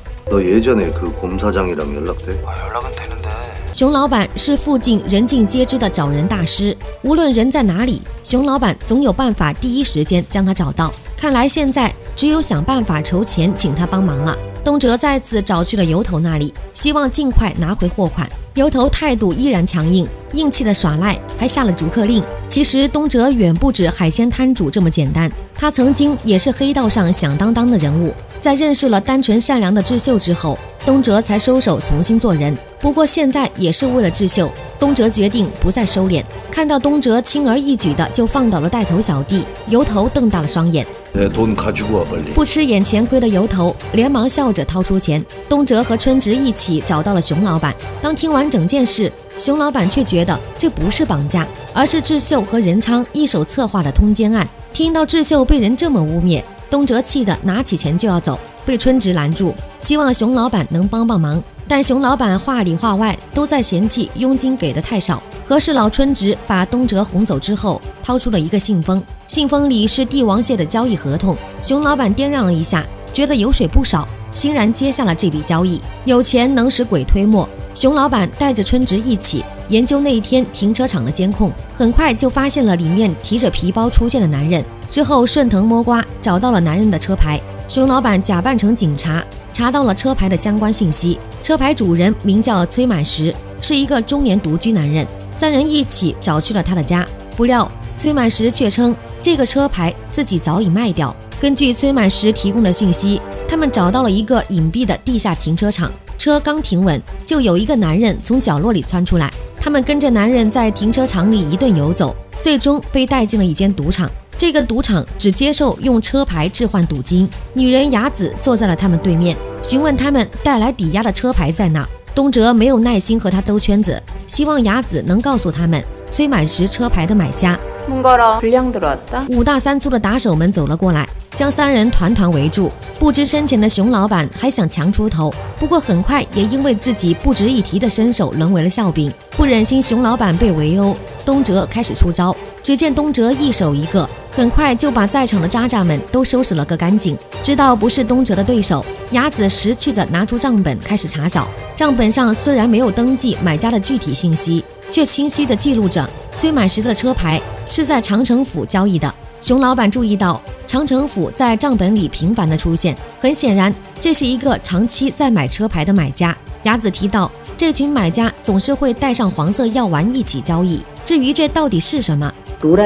熊老板是附近人尽皆知的找人大师，无论人在哪里，熊老板总有办法第一时间将他找到。看来现在只有想办法筹钱请他帮忙了。东哲再次找去了油头那里，希望尽快拿回货款。油头态度依然强硬，硬气的耍赖，还下了逐客令。其实东哲远不止海鲜摊主这么简单，他曾经也是黑道上响当当的人物。在认识了单纯善良的智秀之后，东哲才收手重新做人。不过现在也是为了智秀，东哲决定不再收敛。看到东哲轻而易举的就放倒了带头小弟，油头瞪大了双眼。不吃眼前亏的油头连忙笑着掏出钱。东哲和春直一起找到了熊老板。当听完整件事，熊老板却觉得这不是绑架，而是智秀和任昌一手策划的通奸案。听到智秀被人这么污蔑，东哲气得拿起钱就要走，被春直拦住，希望熊老板能帮帮忙。但熊老板话里话外都在嫌弃佣金给的太少。和事佬春直把东哲哄走之后，掏出了一个信封，信封里是帝王蟹的交易合同。熊老板掂量了一下，觉得油水不少，欣然接下了这笔交易。有钱能使鬼推磨，熊老板带着春直一起研究那一天停车场的监控，很快就发现了里面提着皮包出现的男人。之后顺藤摸瓜找到了男人的车牌，熊老板假扮成警察，查到了车牌的相关信息。车牌主人名叫崔满石，是一个中年独居男人。3人一起找去了他的家，不料崔满石却称这个车牌自己早已卖掉。根据崔满石提供的信息，他们找到了一个隐蔽的地下停车场，车刚停稳，就有一个男人从角落里窜出来。他们跟着男人在停车场里一顿游走，最终被带进了一间赌场。 这个赌场只接受用车牌置换赌金。女人雅子坐在了他们对面，询问他们带来抵押的车牌在哪。东哲没有耐心和他兜圈子，希望雅子能告诉他们崔满石车牌的买家。5大3粗的打手们走了过来，将3人团团围住。不知深浅的熊老板还想强出头，不过很快也因为自己不值一提的身手沦为了笑柄。不忍心熊老板被围殴，东哲开始出招。只见东哲一手一个，很快就把在场的渣渣们都收拾了个干净。知道不是东哲的对手，雅子识趣地拿出账本开始查找。账本上虽然没有登记买家的具体信息，却清晰地记录着崔满石的车牌是在长城府交易的。熊老板注意到长城府在账本里频繁地出现，很显然这是一个长期在买车牌的买家。雅子提到，这群买家总是会带上黄色药丸一起交易，至于这到底是什么，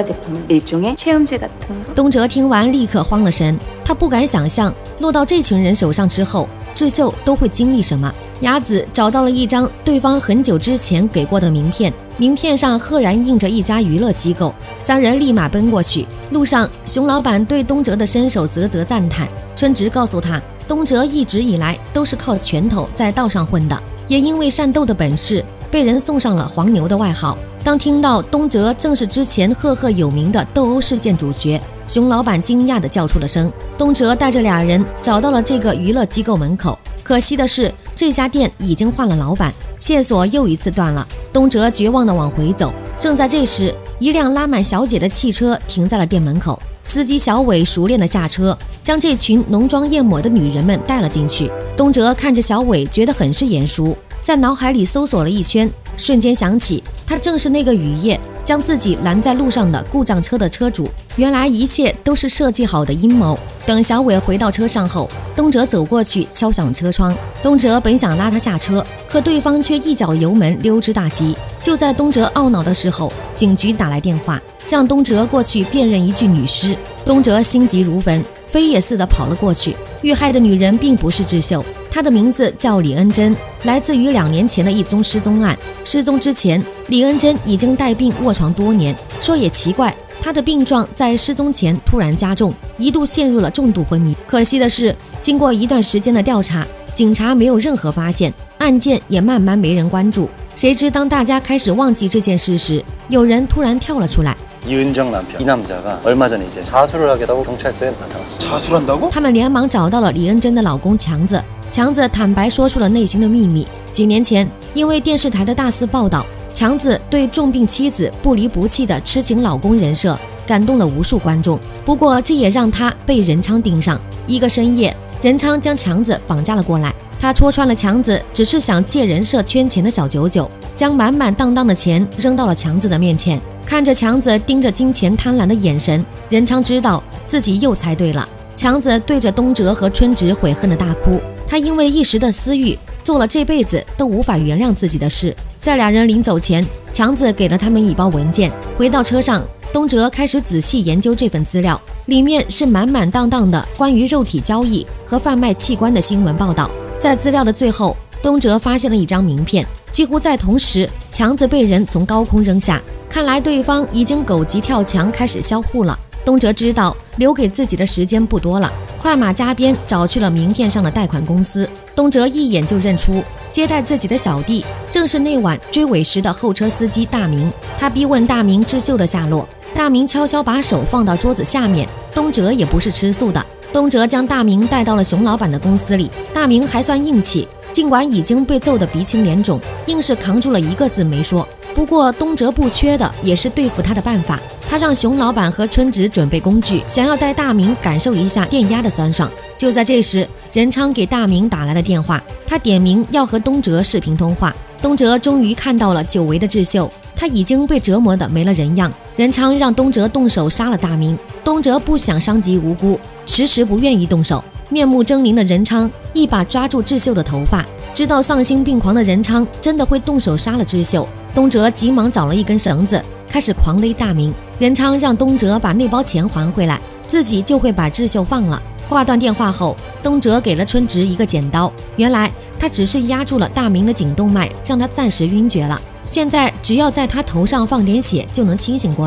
东哲听完立刻慌了神，他不敢想象落到这群人手上之后，智秀都会经历什么。雅子找到了一张对方很久之前给过的名片，名片上赫然印着一家娱乐机构。3人立马奔过去。路上，熊老板对东哲的身手啧啧赞叹。春直告诉他，东哲一直以来都是靠拳头在道上混的，也因为善斗的本事，被人送上了黄牛的外号。当听到东哲正是之前赫赫有名的斗殴事件主角，熊老板惊讶地叫出了声。东哲带着2人找到了这个娱乐机构门口，可惜的是这家店已经换了老板，线索又一次断了。东哲绝望地往回走，正在这时，一辆拉满小姐的汽车停在了店门口。司机小伟熟练地下车，将这群浓妆艳抹的女人们带了进去。东哲看着小伟，觉得很是眼熟，在脑海里搜索了一圈，瞬间想起他正是那个雨夜将自己拦在路上的故障车的车主。原来一切都是设计好的阴谋。等小伟回到车上后，东哲走过去敲响车窗。东哲本想拉他下车，可对方却一脚油门溜之大吉。就在东哲懊恼的时候，警局打来电话，让东哲过去辨认一具女尸。东哲心急如焚，飞也似的跑了过去。遇害的女人并不是智秀，她的名字叫李恩珍，来自于2年前的一宗失踪案。失踪之前，李恩珍已经带病卧床多年。说也奇怪，她的病状在失踪前突然加重，一度陷入了重度昏迷。可惜的是，经过一段时间的调查，警察没有任何发现，案件也慢慢没人关注。谁知当大家开始忘记这件事时，有人突然跳了出来。 이은정 남편 이 남자가 얼마 전에 이제 자수를 하겠다고 경찰서에 나타났어요. 자수한다고? 他们连忙找到了李恩珍的老公强子。强子坦白说出了内心的秘密。几年前，因为电视台的大肆报道，强子对重病妻子不离不弃的痴情老公人设感动了无数观众。不过，这也让他被任昌盯上。一个深夜，任昌将强子绑架了过来。他戳穿了强子只是想借人设圈钱的小九九，将满满当当的钱扔到了强子的面前。 看着强子盯着金钱贪婪的眼神，任昌知道自己又猜对了。强子对着东哲和春直悔恨的大哭，他因为一时的私欲，做了这辈子都无法原谅自己的事。在2人临走前，强子给了他们一包文件。回到车上，东哲开始仔细研究这份资料，里面是满满当当的关于肉体交易和贩卖器官的新闻报道。在资料的最后，东哲发现了一张名片。几乎在同时，强子被人从高空扔下。 看来对方已经狗急跳墙，开始销户了。东哲知道留给自己的时间不多了，快马加鞭找去了名片上的贷款公司。东哲一眼就认出，接待自己的小弟正是那晚追尾时的候车司机大明。他逼问大明智秀的下落，大明悄悄把手放到桌子下面。东哲也不是吃素的，东哲将大明带到了熊老板的公司里。大明还算硬气，尽管已经被揍得鼻青脸肿，硬是扛住了一个字没说。 不过，东哲不缺的也是对付他的办法。他让熊老板和春直准备工具，想要带大明感受一下电压的酸爽。就在这时，任昌给大明打来了电话，他点名要和东哲视频通话。东哲终于看到了久违的智秀，他已经被折磨得没了人样。任昌让东哲动手杀了大明，东哲不想伤及无辜，迟迟不愿意动手。面目狰狞的任昌一把抓住智秀的头发，知道丧心病狂的任昌真的会动手杀了智秀。 东哲急忙找了一根绳子，开始狂勒大明。任昌让东哲把那包钱还回来，自己就会把智秀放了。挂断电话后，东哲给了春直一个剪刀。原来他只是压住了大明的颈动脉，让他暂时晕厥了。现在只要在他头上放点血，就能清醒过来。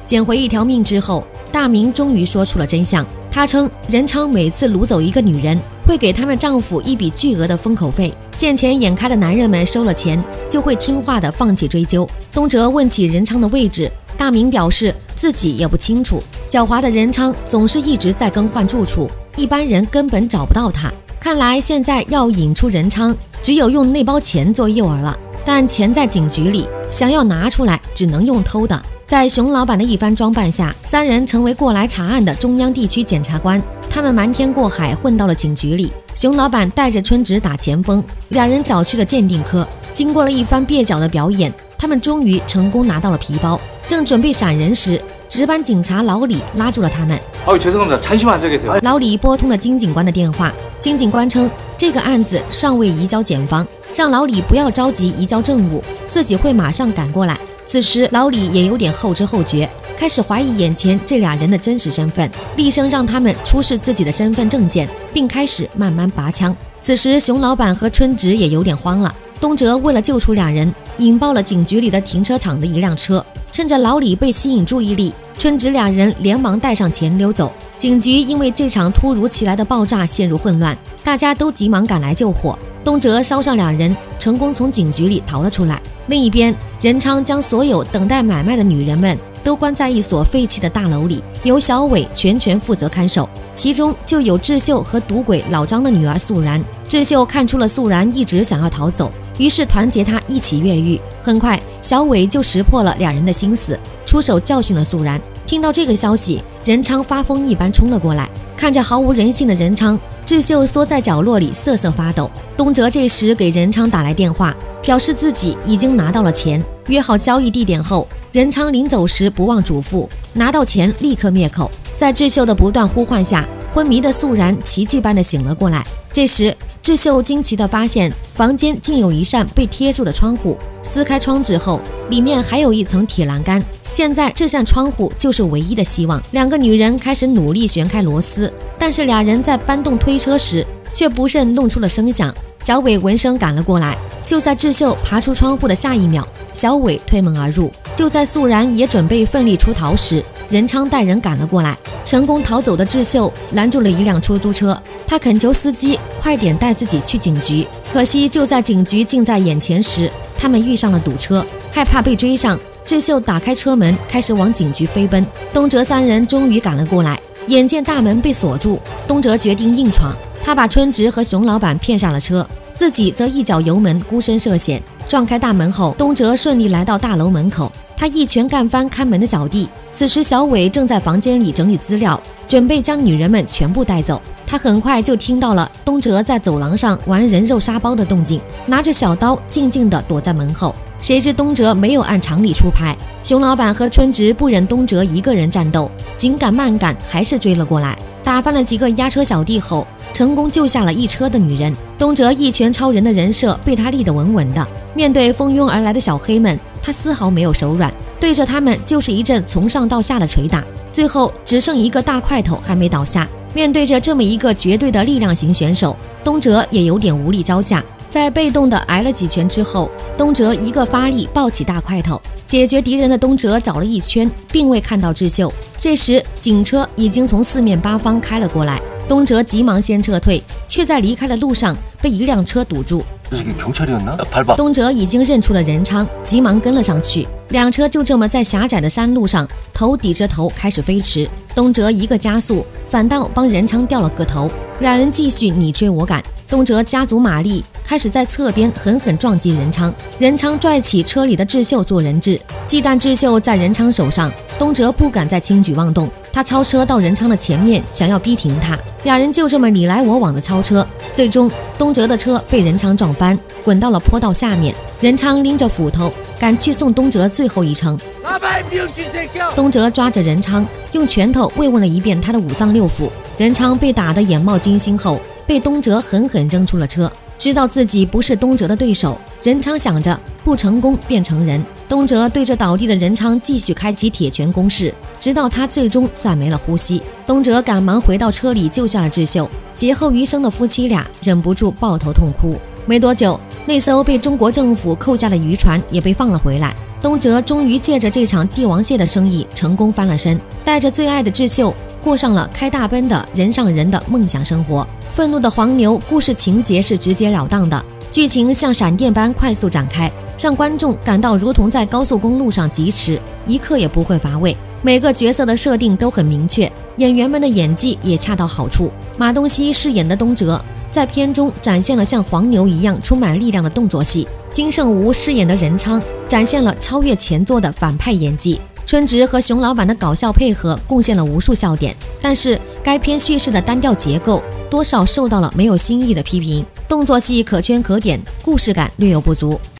捡回一条命之后，大明终于说出了真相。他称任昌每次掳走一个女人，会给他们丈夫一笔巨额的封口费。见钱眼开的男人们收了钱，就会听话的放弃追究。东哲问起任昌的位置，大明表示自己也不清楚。狡猾的任昌总是一直在更换住处，一般人根本找不到他。看来现在要引出任昌，只有用那包钱做诱饵了。但钱在警局里，想要拿出来，只能用偷的。在熊老板的一番装扮下，三人成为过来查案的中央地区检察官。他们瞒天过海混到了警局里，熊老板带着春直打前锋，两人找去了鉴定科。经过了一番蹩脚的表演，他们终于成功拿到了皮包。正准备闪人时，值班警察老李拉住了他们。 죄송합니다. 잠시만 앉아 계세요. 老李拨通了金警官的电话，金警官称这个案子尚未移交检方，让老李不要着急移交证物，自己会马上赶过来。此时老李也有点后知后觉，开始怀疑眼前这俩人的真实身份，厉声让他们出示自己的身份证件，并开始慢慢拔枪。此时熊老板和春直也有点慌了。东哲为了救出两人，引爆了警局里的停车场的一辆车，趁着老李被吸引注意力，春直俩人连忙带上钱溜走。警局因为这场突如其来的爆炸陷入混乱，大家都急忙赶来救火。东哲捎上两人，成功从警局里逃了出来。另一边，任昌将所有等待买卖的女人们都关在一所废弃的大楼里，由小伟全权负责看守，其中就有智秀和赌鬼老张的女儿素然。智秀看出了素然一直想要逃走，于是团结他一起越狱。很快，小伟就识破了两人的心思，出手教训了素然。听到这个消息，任昌发疯一般冲了过来，看着毫无人性的任昌，智秀缩在角落里瑟瑟发抖。东哲这时给任昌打来电话，表示自己已经拿到了钱，约好交易地点后，任昌临走时不忘嘱咐，拿到钱立刻灭口。在智秀的不断呼唤下，昏迷的素然奇迹般的醒了过来。这时智秀惊奇地发现房间竟有一扇被贴住的窗户，撕开窗纸后，里面还有一层铁栏杆，现在这扇窗户就是唯一的希望。两个女人开始努力旋开螺丝，但是俩人在搬动推车时却不慎弄出了声响。小伟闻声赶了过来，就在智秀爬出窗户的下一秒，小伟推门而入。就在素然也准备奋力出逃时，任昌带人赶了过来。成功逃走的智秀拦住了一辆出租车，他恳求司机快点带自己去警局。可惜就在警局近在眼前时，他们遇上了堵车，害怕被追上，智秀打开车门开始往警局飞奔。东哲三人终于赶了过来，眼见大门被锁住，东哲决定硬闯。他把春直和熊老板骗下了车，自己则一脚油门孤身涉险。撞开大门后，东哲顺利来到大楼门口，他一拳干翻看门的小弟。此时小伟正在房间里整理资料，准备将女人们全部带走。他很快就听到了东哲在走廊上玩人肉沙包的动静，拿着小刀静静地躲在门后。谁知东哲没有按常理出牌，熊老板和春直不忍东哲一个人战斗，紧赶慢赶还是追了过来，打翻了几个压车小弟后，成功救下了一车的女人。东哲一拳超人的人设被他立得稳稳的，面对蜂拥而来的小黑们，他丝毫没有手软，对着他们就是一阵从上到下的捶打。最后只剩一个大块头还没倒下。面对着这么一个绝对的力量型选手，东哲也有点无力招架。在被动的挨了几拳之后，东哲一个发力抱起大块头，解决敌人的东哲找了一圈，并未看到智秀。这时警车已经从四面八方开了过来，东哲急忙先撤退，却在离开的路上被一辆车堵住。东哲已经认出了任昌，急忙跟了上去。两车就这么在狭窄的山路上头抵着头开始飞驰。东哲一个加速，反倒帮任昌掉了个头，两人继续你追我赶。东哲加足马力，开始在侧边狠狠撞击任昌。任昌拽起车里的智秀做人质，鸡蛋智秀在任昌手上，东哲不敢再轻举妄动。他超车到任昌的前面，想要逼停他，两人就这么你来我往的超车。最终东哲的车被任昌撞翻，滚到了坡道下面。任昌拎着斧头赶去送东哲最后一程。东哲抓着任昌，用拳头慰问了一遍他的五脏六腑。任昌被打得眼冒金星后，被东哲狠狠扔出了车。知道自己不是东哲的对手，任昌想着不成功便成仁。东哲对着倒地的任昌继续开启铁拳攻势，直到他最终暂没了呼吸。东哲赶忙回到车里救下了智秀。劫后余生的夫妻俩忍不住抱头痛哭。没多久，那艘被中国政府扣下的渔船也被放了回来。 东哲终于借着这场帝王蟹的生意成功翻了身，带着最爱的智秀过上了开大奔的人上人的梦想生活。愤怒的黄牛故事情节是直截了当的，剧情像闪电般快速展开，让观众感到如同在高速公路上疾驰，一刻也不会乏味。每个角色的设定都很明确，演员们的演技也恰到好处。马东锡饰演的东哲在片中展现了像黄牛一样充满力量的动作戏，金圣吴饰演的任昌展现了超越前作的反派演技，春植和熊老板的搞笑配合贡献了无数笑点。但是该片叙事的单调结构多少受到了没有新意的批评，动作戏可圈可点，故事感略有不足。